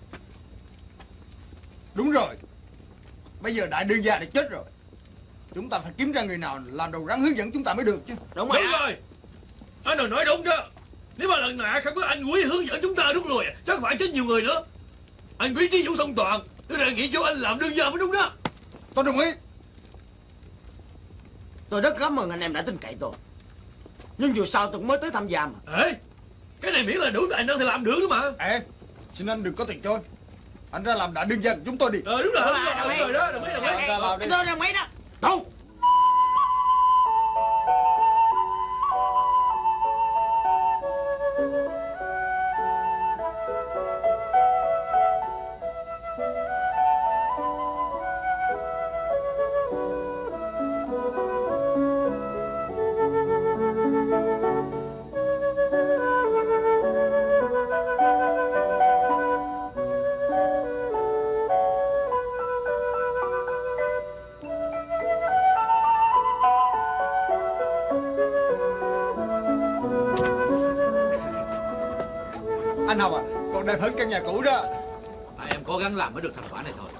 Đúng rồi, bây giờ đại đương gia đã chết rồi. Chúng ta phải kiếm ra người nào làm đầu rắn hướng dẫn chúng ta mới được chứ. Đúng rồi. Anh nói đúng đó. Nếu mà lần này không có anh Quý hướng dẫn chúng ta đúng rồi, chắc phải chết nhiều người nữa. Anh Quý trí dũng song toàn, tôi đề nghị cho anh làm đương gia mới đúng đó. Tôi đồng ý. Tôi rất cảm ơn anh em đã tin cậy tôi. Nhưng dù sao tôi cũng mới tới tham gia mà. Ê, cái này miễn là đủ tài năng thì làm được đó mà. Ê, xin anh đừng có tiền trôi. Anh ra làm đại đương gia của chúng tôi đi. Đúng rồi đó, đồng ý. Anh ra làm đi. Tôi đồng ý đó. Đâu. Anh Hồng à, còn đẹp hơn căn nhà cũ đó. Em cố gắng làm mới được thành quả này thôi.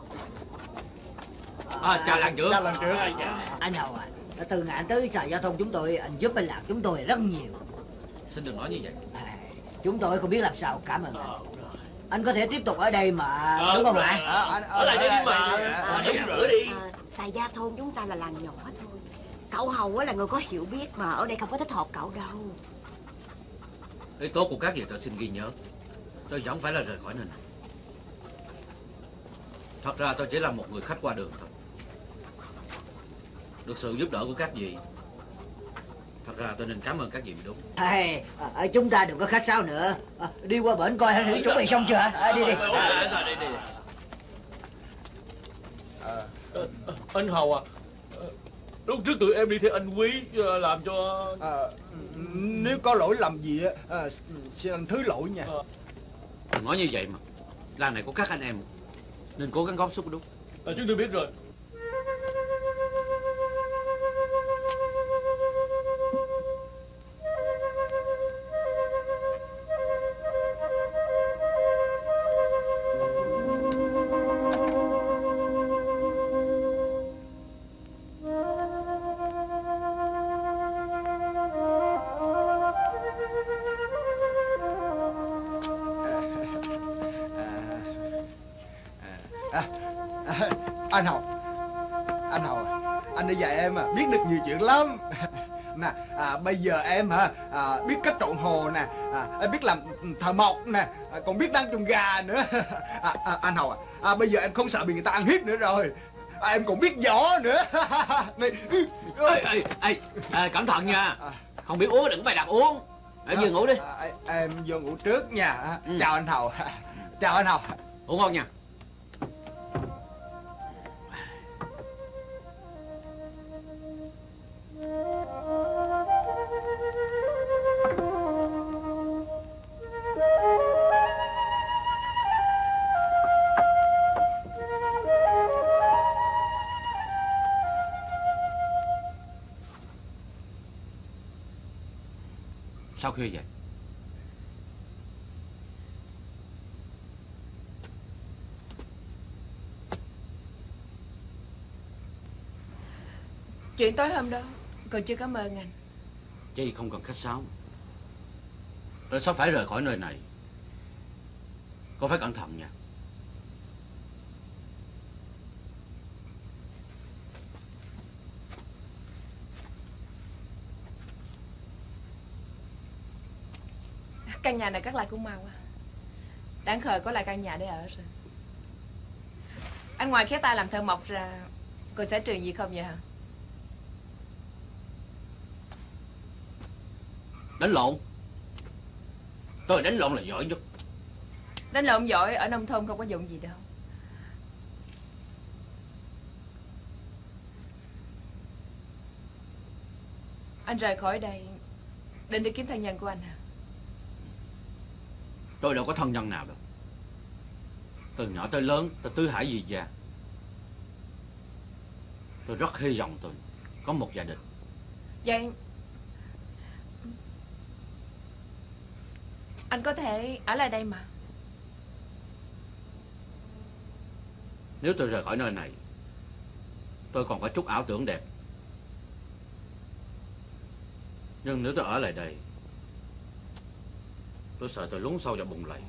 Chào làng trưởng. Chào làng trưởng. Anh Hầu à, từ ngày anh tới sở giao thông chúng tôi, anh giúp anh làm chúng tôi rất nhiều. Xin đừng nói như vậy. chúng tôi không biết làm sao cảm ơn anh có thể tiếp tục ở đây mà, đúng không ạ? Ở lại đây đi mà. Đúng rửa đi. Xài Gia thôn chúng ta là làng nhỏ thôi. Cậu Hầu là người có hiểu biết mà ở đây không có thích hợp cậu đâu. Ý tốt của các vị tôi xin ghi nhớ. Tôi vẫn phải là rời khỏi nơi này. Thật ra tôi chỉ là một người khách qua đường thôi. Được sự giúp đỡ của các vị, thật ra tôi nên cảm ơn các vị mới đúng. Chúng ta đừng có khách sáo nữa. Đi qua bển coi thử chuẩn bị xong chưa. Đi đi. Anh Hầu à, lúc trước tụi em đi theo anh Quý làm cho... Nếu có lỗi lầm gì xin anh thứ lỗi nha. Đừng nói như vậy mà. Làng này có các anh em nên cố gắng góp sức đúng. Chúng tôi biết rồi. Anh Hầu, anh đã dạy em biết được nhiều chuyện lắm. Nè, bây giờ em biết cách trộn hồ nè, em biết làm thợ mộc nè, còn biết đang trồng gà nữa. Anh Hầu bây giờ em không sợ bị người ta ăn hiếp nữa rồi. Em còn biết võ nữa. Này. Cẩn thận nha. Không biết uống đừng bày đặt uống. Vừa ngủ đi. Em vô ngủ trước nha. Chào anh Hầu. Chào anh Hầu. Ngủ ngon nha. Sao khuya vậy? Chuyện tối hôm đó còn chưa cảm ơn anh. Chị không cần khách sáo. Tôi sắp phải rời khỏi nơi này. Cô phải cẩn thận nha. Căn nhà này cất lại cũng mau quá. Đáng khờ có lại căn nhà để ở rồi. Anh ngoài khéo tay làm thợ mộc ra còn sẽ trường gì không vậy hả? Đánh lộn. Tôi đánh lộn là giỏi nhất. Đánh lộn giỏi ở nông thôn không có dụng gì đâu. Anh rời khỏi đây định đi kiếm thân nhân của anh hả? Tôi đâu có thân nhân nào đâu. Từ nhỏ tới lớn tôi tứ hải vì già. Tôi rất hy vọng tôi có một gia đình. Vậy anh có thể ở lại đây mà. Nếu tôi rời khỏi nơi này, tôi còn có chút ảo tưởng đẹp. Nhưng nếu tôi ở lại đây, tôi sợ tôi lún sâu vào bùn lầy.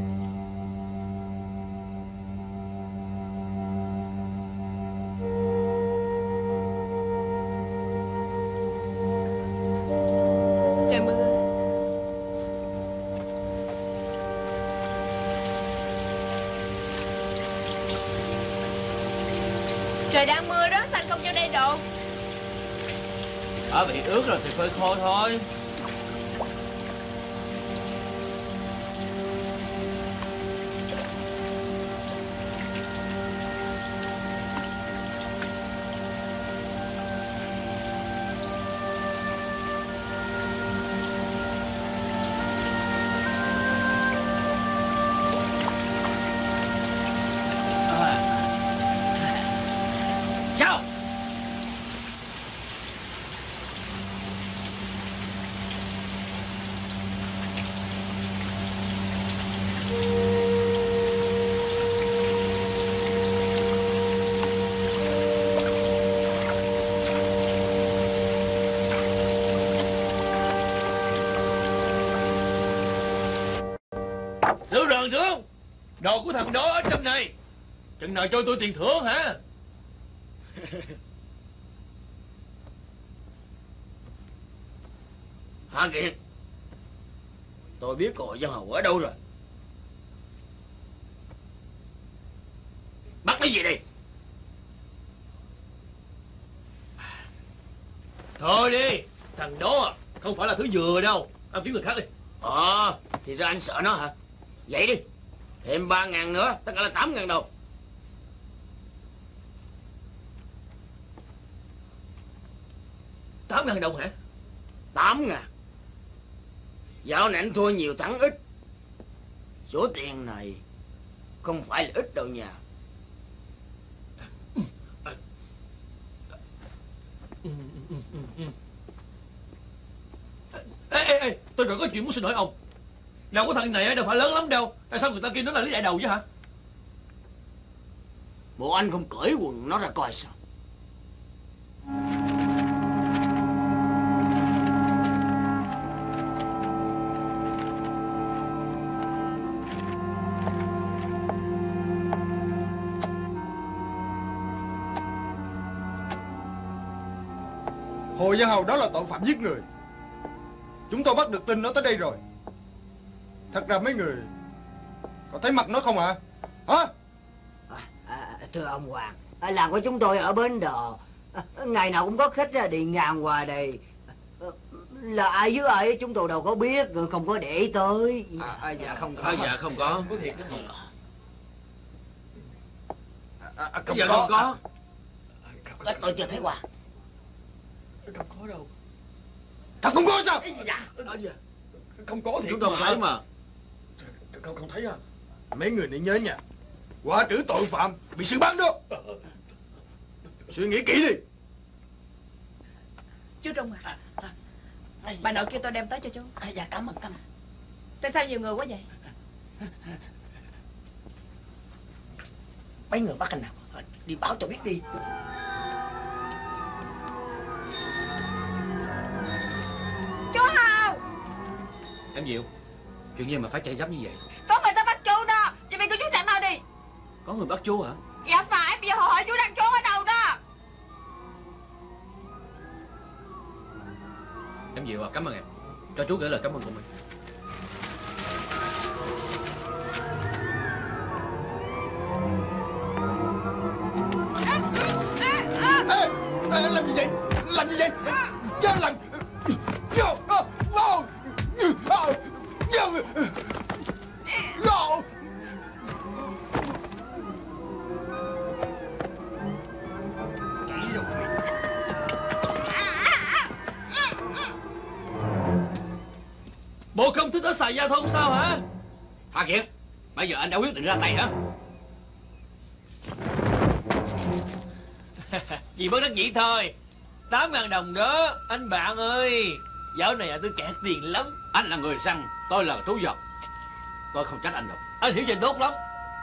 Trời mưa. Trời đang mưa đó, sao anh không vô đây đồ? Bị ướt rồi thì phơi khô thôi. Hoàng thượng, đồ của thằng đó ở trong này. Chừng nào cho tôi tiền thưởng hả? Hạ Kiệt, tôi biết Hồ Văn Hầu ở đâu rồi. Bắt lấy gì đi. Thôi đi, thằng đó không phải là thứ vừa đâu. Anh kiếm người khác đi. Thì ra anh sợ nó hả? Vậy đi, thêm 3.000 nữa, tất cả là 8.000 đồng. 8.000 đồng hả? 8.000. Dạo này anh thua nhiều thắng ít. Số tiền này không phải là ít đâu nha. Ê, tôi còn có chuyện muốn xin hỏi ông. Đầu của thằng này đâu phải lớn lắm đâu. Tại sao người ta kêu nó là Lý Đại Đầu chứ hả? Bộ anh không cởi quần nó ra coi sao? Hồ Văn Hầu đó là tội phạm giết người. Chúng tôi bắt được tin nó tới đây rồi. Thật ra mấy người có thấy mặt nó không ạ? Hả? Thưa ông Hoàng, làng của chúng tôi ở Bến Đò, ngày nào cũng có khách ra điện ngàn qua đây. Là ai với ai chúng tôi đâu có biết, không có để ý tới. Dạ không có. Dạ không có. Có thiệt đó. Không có. Tôi chưa thấy qua. Không có đâu. Thật không có sao? Không có thiệt. Chúng tôi thấy mà. Không thấy à? Mấy người nên nhớ nha, quả trữ tội phạm bị xử bắn đó. Suy nghĩ kỹ đi. Chú Trung à, bà nội kêu tôi đem tới cho chú. Dạ cảm ơn. Tại sao nhiều người quá vậy? Mấy người bắt anh nào? Đi báo cho biết đi. Chú Hào, Em Diệu, chuyện gì mà phải chạy gấp như vậy? có người ta bắt chú đó. Chị Viên của chú chạy mau đi. Có người bắt chú hả? Dạ phải, bây giờ họ hỏi chú đang trốn ở đâu đó. Em Diệu à, cảm ơn em. Cho chú gửi lời cảm ơn của mình. Ê, làm gì vậy? Làm gì vậy? Nhớ lần. Bộ không thích ở xài giao thông sao hả? Hạ Kiệt, bây giờ anh đã quyết định ra tay hả? Vì bất đắc dĩ thôi. 8.000 đồng đó, anh bạn ơi. Dạo này tôi kẹt tiền lắm. Anh là người săn, tôi là thú vật. Tôi không trách anh đâu. Anh hiểu chuyện tốt lắm.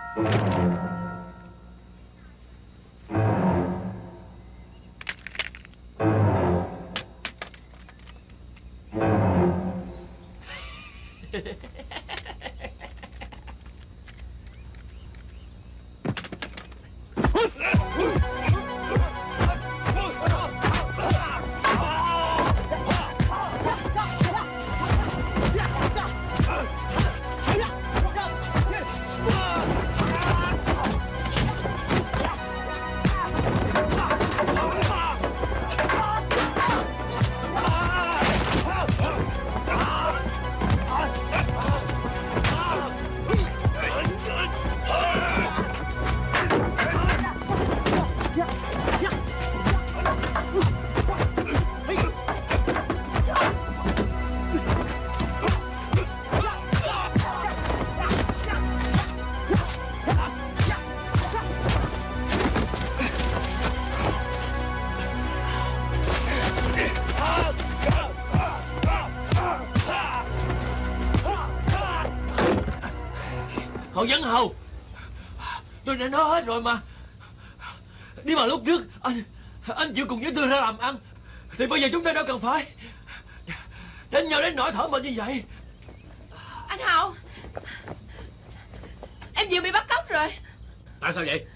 Hồ Văn Hầu, tôi đã nói hết rồi mà. Nếu mà lúc trước anh chịu cùng với tôi ra làm ăn thì bây giờ chúng ta đâu cần phải đánh nhau đến nỗi thở mệt như vậy. Anh Hậu, Diệu bị bắt cóc rồi. Tại sao vậy?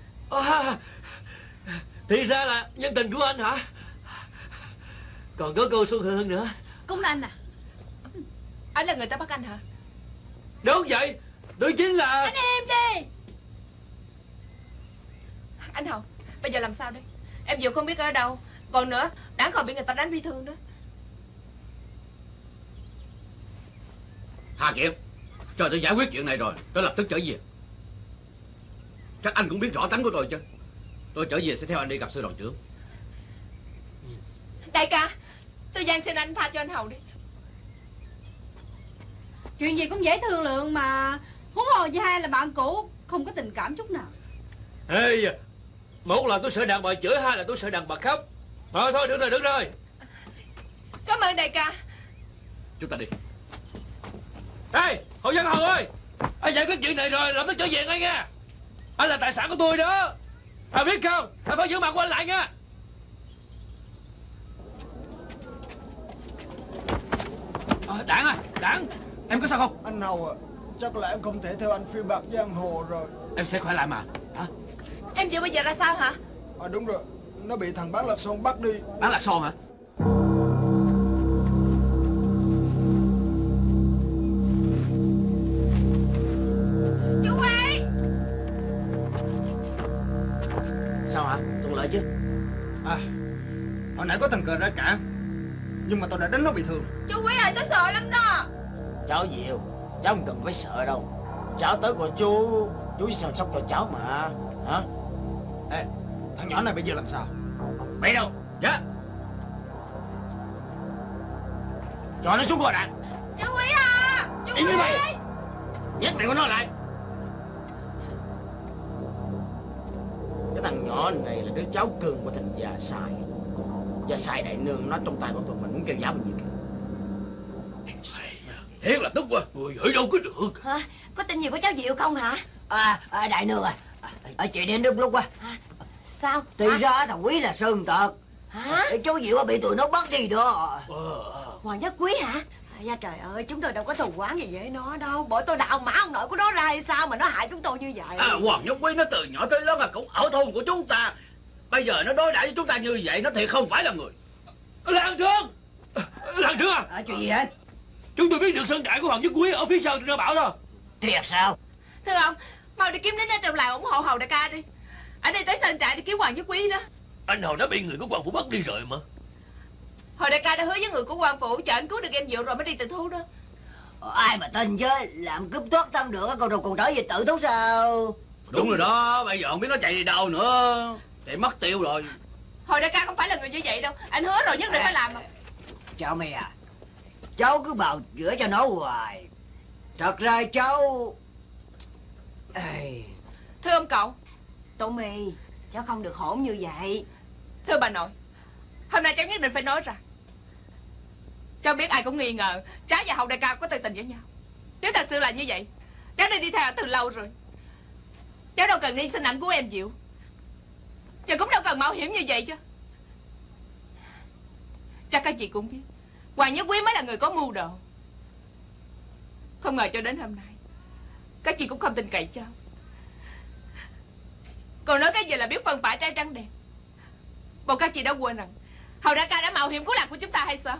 Thì ra là nhân tình của anh hả? Còn có cô Xuân Hương nữa. Cũng là anh à? Anh là người ta bắt anh hả? Đúng vậy, tôi chính là... Anh im đi. Anh Hồng, bây giờ làm sao đây? Em Diệu không biết ở đâu. Còn nữa, đáng còn bị người ta đánh bị thương đó. Hà Kiệt, cho tôi giải quyết chuyện này rồi, tôi lập tức trở về. Chắc anh cũng biết rõ tánh của tôi chứ. Tôi trở về sẽ theo anh đi gặp sư đoàn trưởng. Đại ca, tôi van xin anh tha cho anh Hồng đi. Chuyện gì cũng dễ thương lượng mà. Huống hồ với hai là bạn cũ, không có tình cảm chút nào. Ê, một là tôi sợ đàn bà chửi, hai là tôi sợ đàn bà khóc. Thôi được rồi. Cảm ơn đại ca. Chúng ta đi. Ê, Hồ Văn Hầu ơi, anh giải quyết chuyện này rồi, lập tức trở về ngay nha. Anh là tài sản của tôi đó. Anh biết không, anh phải giữ mặt của anh lại nha. Đảng, em có sao không? Anh Hầu à, chắc là em không thể theo anh phiêu bạt giang hồ rồi. Em sẽ khỏe lại mà. Hả? Em Diệu bây giờ ra sao hả? Đúng rồi, nó bị thằng Bán Lạc Son bắt đi. Bán Lạc Son hả? Chú ơi! Sao hả? Thuận lợi chứ? Hồi nãy có thằng cờ ra cả, nhưng mà tôi đã đánh nó bị thương. Chú Quý ơi, tôi sợ lắm đó. Cháu Diệu, cháu không cần phải sợ đâu. Cháu tới của chú sẽ chăm sóc cho cháu mà. Hả? Ê, thằng nhỏ này bây giờ làm sao? Biết đâu? Dạ. Cho nó xuống coi đạn. Chú Quý à! Chú Im đi Quý! mày! Nhắc mày của nó lại. Cái thằng nhỏ này là đứa cháu cưng của thằng già sai. Già sai đại nương nó trong tay của tụi mình muốn kêu giá bao nhiêu kìa. Thiệt là tức quá. Ôi, ở đâu có được. Hả? Có tin gì của cháu Diệu không hả? Đại nương chị đến đúng lúc quá. Sao? Thì ra thằng Quý là sơn tật. Hả? Chú Diệu bị tụi nó bắt đi đó. Hoàng Nhất Quý hả? Dạ trời ơi, chúng tôi đâu có thù oán gì với nó đâu. Bởi tôi đào mã ông nội của nó ra hay sao mà nó hại chúng tôi như vậy? Hoàng Nhất Quý nó từ nhỏ tới lớn là cũng ở thôn của chúng ta. Bây giờ nó đối đãi với chúng ta như vậy, nó thiệt không phải là người. Lan Trương à? Chuyện gì hả? Chúng tôi biết được sân trại của Hoàng Nhất Quý ở phía sau Trương Bảo đó. Thiệt sao? Thưa ông, mau đi kiếm lính ở trong làng ủng hộ Hầu đại ca đi. Anh đi tới sơn trại để kiếm Hoàng Nhất Quý đó. Anh Hầu đã bị người của quan phủ bắt đi rồi mà. Hầu đại ca đã hứa với người của quan phủ chờ anh cứu được em Diệu rồi mới đi tự thú đó. Ai mà tin chứ, làm cướp thoát thân được còn rồi còn trở về tự thú sao? Đúng rồi đó, bây giờ không biết nó chạy đi đâu nữa. Chạy mất tiêu rồi. Hầu đại ca không phải là người như vậy đâu. Anh hứa rồi nhất định phải làm mà. Cháu mày à, cháu cứ bào chữa cho nó hoài. Thật ra cháu... Thưa ông cậu. Tô Mì, cháu không được hỗn như vậy. Thưa bà nội, hôm nay cháu nhất định phải nói ra. Cháu biết ai cũng nghi ngờ Trá và Hầu đại ca có tư tình với nhau. Nếu thật sự là như vậy, cháu đã đi theo từ lâu rồi. Cháu đâu cần đi xin ảnh của em Diệu, và cũng đâu cần mạo hiểm như vậy chứ. Chắc các chị cũng biết Hoàng Nhất Quý mới là người có mưu đồ. Không ngờ cho đến hôm nay các chị cũng không tin cậy cháu, còn nói cái gì là biết phân phải trái trắng đen. Bộ các chị đã quên rằng Hầu đại ca đã mạo hiểm cứu lạc của chúng ta hay sao?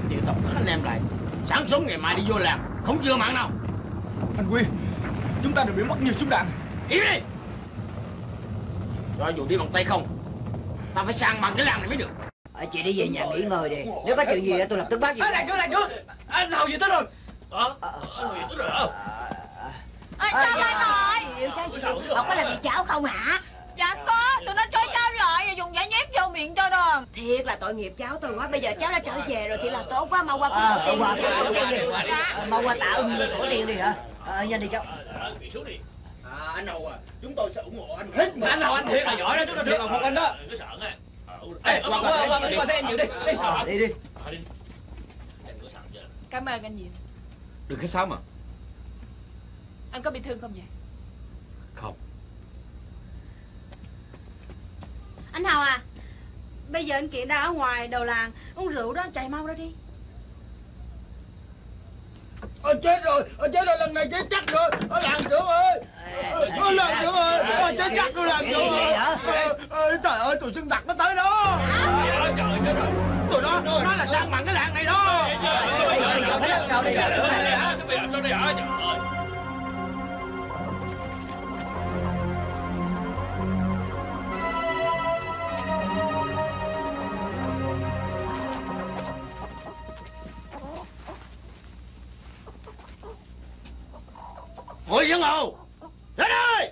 triệu tập các anh em lại, sáng sớm ngày mai đi vô làm, không chừa mạng nào. Anh Quy, chúng ta đều bị mất nhiều súng đạn. Im đi. Cho dù đi bằng tay không, ta phải sang bằng cái làng này mới được. Chị đi về nhà nghỉ ngơi đi. Nếu có chuyện gì tôi lập tức báo chị. Là chú, anh Hầu về tới rồi. Anh Hầu về tới rồi hả? Cháu ơi, ông có làm gì cháu không hả? Dạ có, tụi nó trói cháu lại và dùng giải nhép vô miệng cho rồi. Thiệt là tội nghiệp cháu tôi quá. Bây giờ cháu đã trở về rồi thì là tốt quá. Mau qua tổ tiên đi. Mau qua tạ tổ tiên đi hả? Nhanh đi cháu. Anh Hầu à, chúng tôi sẽ ủng hộ anh. Hết mà anh Hầu, anh thiệt là giỏi đó, chúng tôi thiệt là phục anh đó. Đừng có sợ nghe. Ê, qua thấy em chịu đi. Đi. Cảm ơn anh nhiều. Đừng khách sáo mà. Anh có bị thương không vậy? Không. Anh Hầu à, bây giờ anh Kiện đang ở ngoài đầu làng uống rượu đó, chạy mau ra đi. Chết rồi, lần này chết chắc rồi. Làng trưởng ơi, làng trưởng ơi, chết chắc rồi làng trưởng ơi. Trời ơi, tụi Xuân Đặc nó tới đó. Tụi nó nói là sang bằng cái làng này đó. Bây giờ phải làm sao đây hả? Hội dân Hầu, lên đây.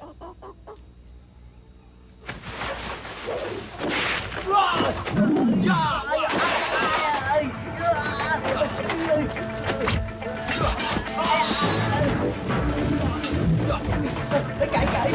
Chạy.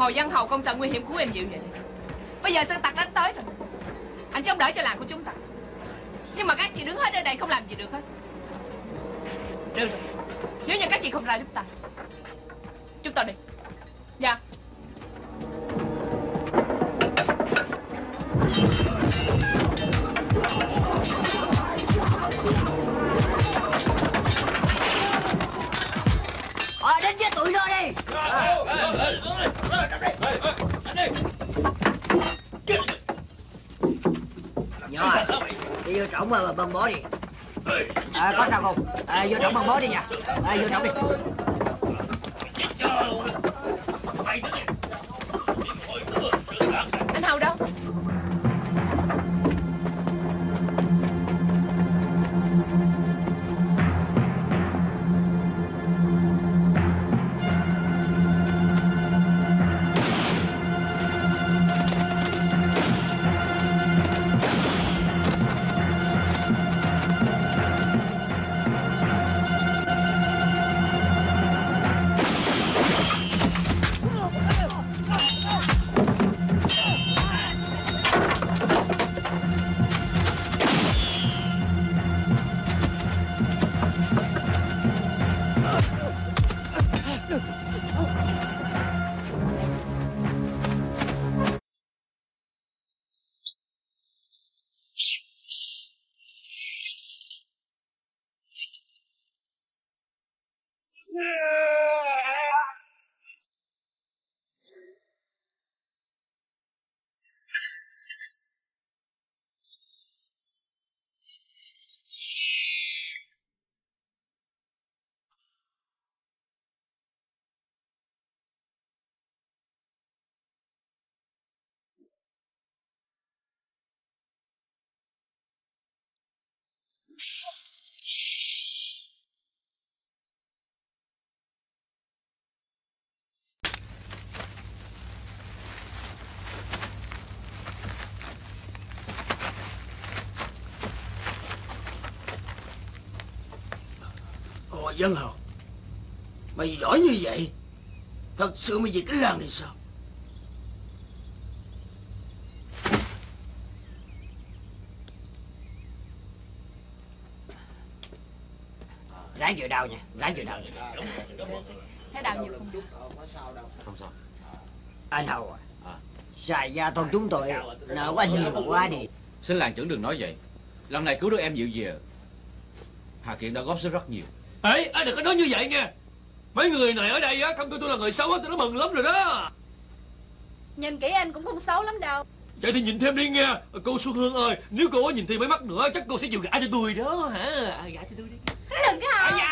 Hồ Văn Hầu con sợ nguy hiểm của em nhiều vậy. Bây giờ sơn tặc đánh tới rồi, anh chống đỡ cho làng của chúng ta. Nhưng mà các chị đứng hết ở đây không làm gì được hết. Được rồi, nếu như các chị không ra giúp ta, chúng ta đi. Dạ. Đánh với tụi nó đi. Nhỏ đi vô trỏng mà băng bó đi. Có sao không? Vô trỏng băng bó đi nha. Vô trỏng đi. Anh Hầu đâu? Hồ Văn Hầu, mày giỏi như vậy, thật sự mày về cái làng này sao? Ráng chịu đau nha, ráng chịu đau. Thấy đau nhiều không? Không sao. Anh Hầu xài gia thôn chúng tôi nợ của anh nhiều quá đi. Xin làng trưởng đừng nói vậy. Lần này cứu được em Diệu về, Hà Kiện đã góp sức rất nhiều. Ê, anh đừng có nói như vậy nha. Mấy người này ở đây á, không coi tôi là người xấu á, tôi đã mừng lắm rồi đó. Nhìn kỹ anh cũng không xấu lắm đâu. Vậy thì nhìn thêm đi nha. Cô Xuân Hương ơi, nếu cô có nhìn thêm mấy mắt nữa, chắc cô sẽ chịu gả cho tôi đó hả? Gả cho tôi đi. Đừng có Hầu.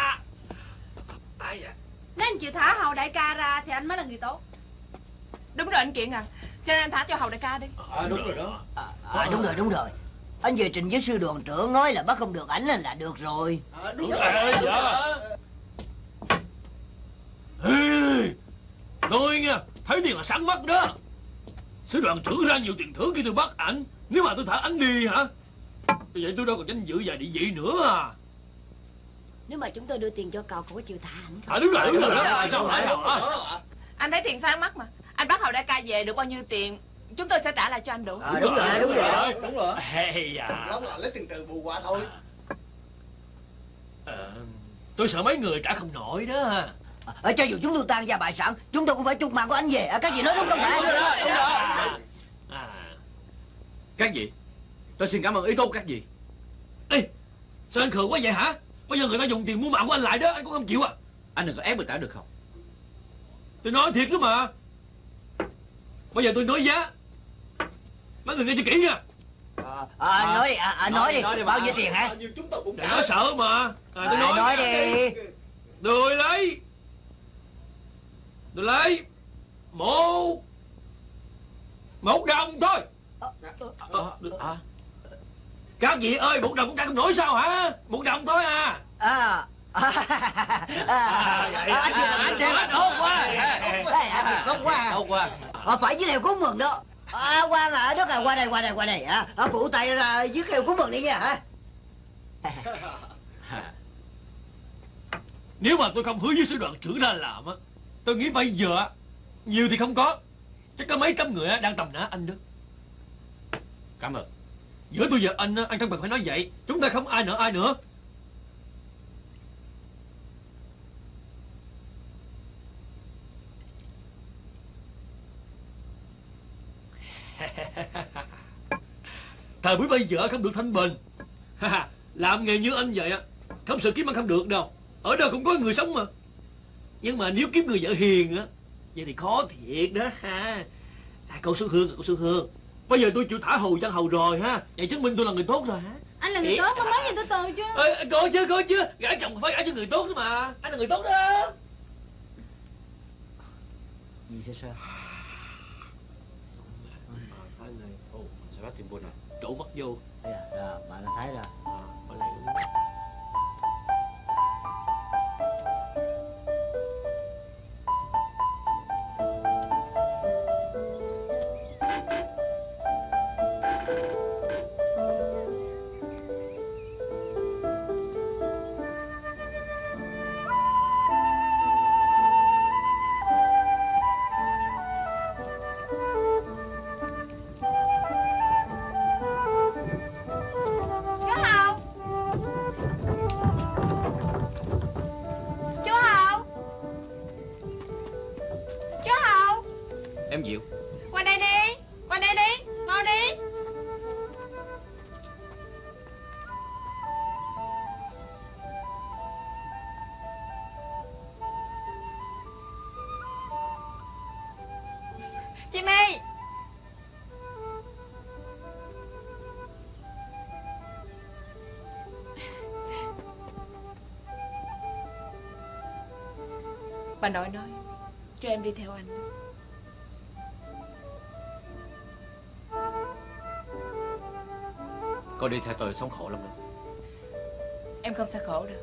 Ai da. Nếu anh chịu thả Hầu đại ca ra thì anh mới là người tốt. Đúng rồi anh Kiện à, cho nên anh thả cho Hầu đại ca đi. Đúng rồi đó. Đúng rồi. Anh về trình với sư đoàn trưởng nói là bắt không được ảnh là được rồi. Đúng rồi. Dạ. Tôi nha, thấy tiền là sáng mắt đó. Sư đoàn trưởng ra nhiều tiền thưởng khi tôi bắt ảnh. Nếu mà tôi thả ảnh đi hả? Vậy tôi đâu còn danh dự và địa vị nữa à. Nếu mà chúng tôi đưa tiền cho cậu có chịu thả ảnh không? Đúng rồi. Sao? Anh thấy tiền sáng mắt mà. Anh bắt Hầu đại ca về được bao nhiêu tiền, chúng tôi sẽ trả lại cho anh đủ. Đúng rồi. Hey da. Lắm là lấy tiền trừ bù qua thôi. Tôi sợ mấy người trả không nổi đó. Cho dù chúng tôi tan gia bại sản, chúng tôi cũng phải chúc mừng của anh về. Các vị nói đúng không ạ? Các vị, tôi xin cảm ơn ý tốt của các vị. Ê, sao anh khờ quá vậy hả? Bây giờ người ta dùng tiền mua mạng của anh lại đó, anh cũng không chịu à? Anh đừng có ép người ta được không? Tôi nói thiệt lắm mà. Bây giờ tôi nói giá, mấy người nghe cho kỹ nha. Nói đi, bao nhiêu tiền hả? Chúng tôi cũng Đừng có sợ mà. Tôi nói đi. Tôi lấy một đồng thôi. Các vị ơi, 1 đồng cũng trả không nổi sao hả? 1 đồng thôi à. Anh Thiệt là tốt quá. Anh Thiệt tốt quá. Phải với Lều cúng mừng đó. Quang à, Đức à, qua đây. Phụ tay ra với Lều cúng mừng đi nha hả? Nếu mà tôi không hứa với sư đoàn trưởng ra làm á, tôi nghĩ bây giờ Nhiều thì không có, chắc có mấy trăm người đang tầm nã anh đó. Cảm ơn. Giữa tôi và anh không cần phải nói vậy. Chúng ta không ai nợ ai nữa. Thời buổi bây giờ không được thanh bình. Làm nghề như anh vậy á, không sợ kiếm ăn không được đâu. Ở đâu cũng có người sống mà. Nhưng mà nếu kiếm người vợ hiền á, vậy thì khó thiệt đó ha. Cô Xuân Hương, bây giờ tôi chịu thả hầu giang hầu rồi ha. Vậy chứng minh tôi là người tốt rồi hả? Anh là người tốt, có mấy gì tôi từ chứ. Coi chứ, gả chồng phải gả cho người tốt đó mà. Anh là người tốt đó. Gì sao? Sao bắt tìm buồn rồi? Trổ mắt vô. Rồi, bạn đã thấy rồi. Em Diệu. Qua đây đi, mau đi. Chị My. Bà nội nói cho em đi theo anh. Cô đi theo tôi sống khổ lắm đâu. Em không sao khổ đâu.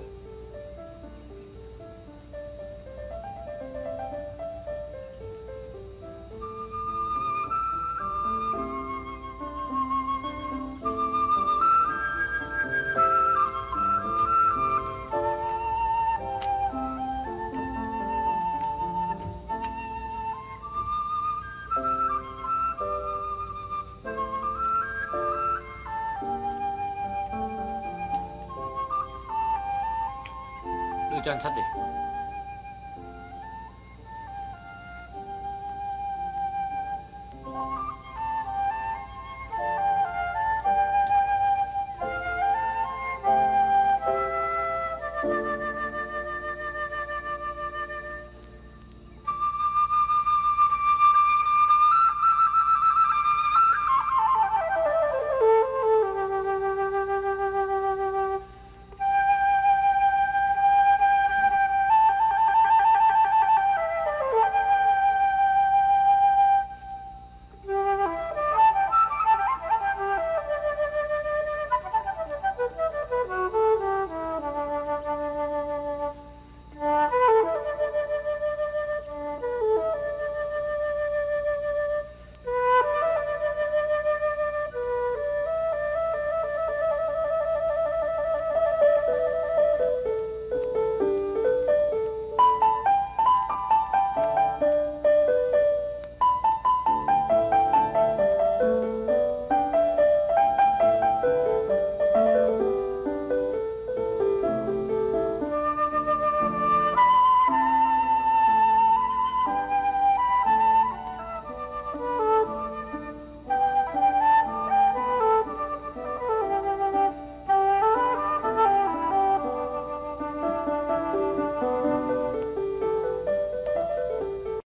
Đưa cho anh sách đi.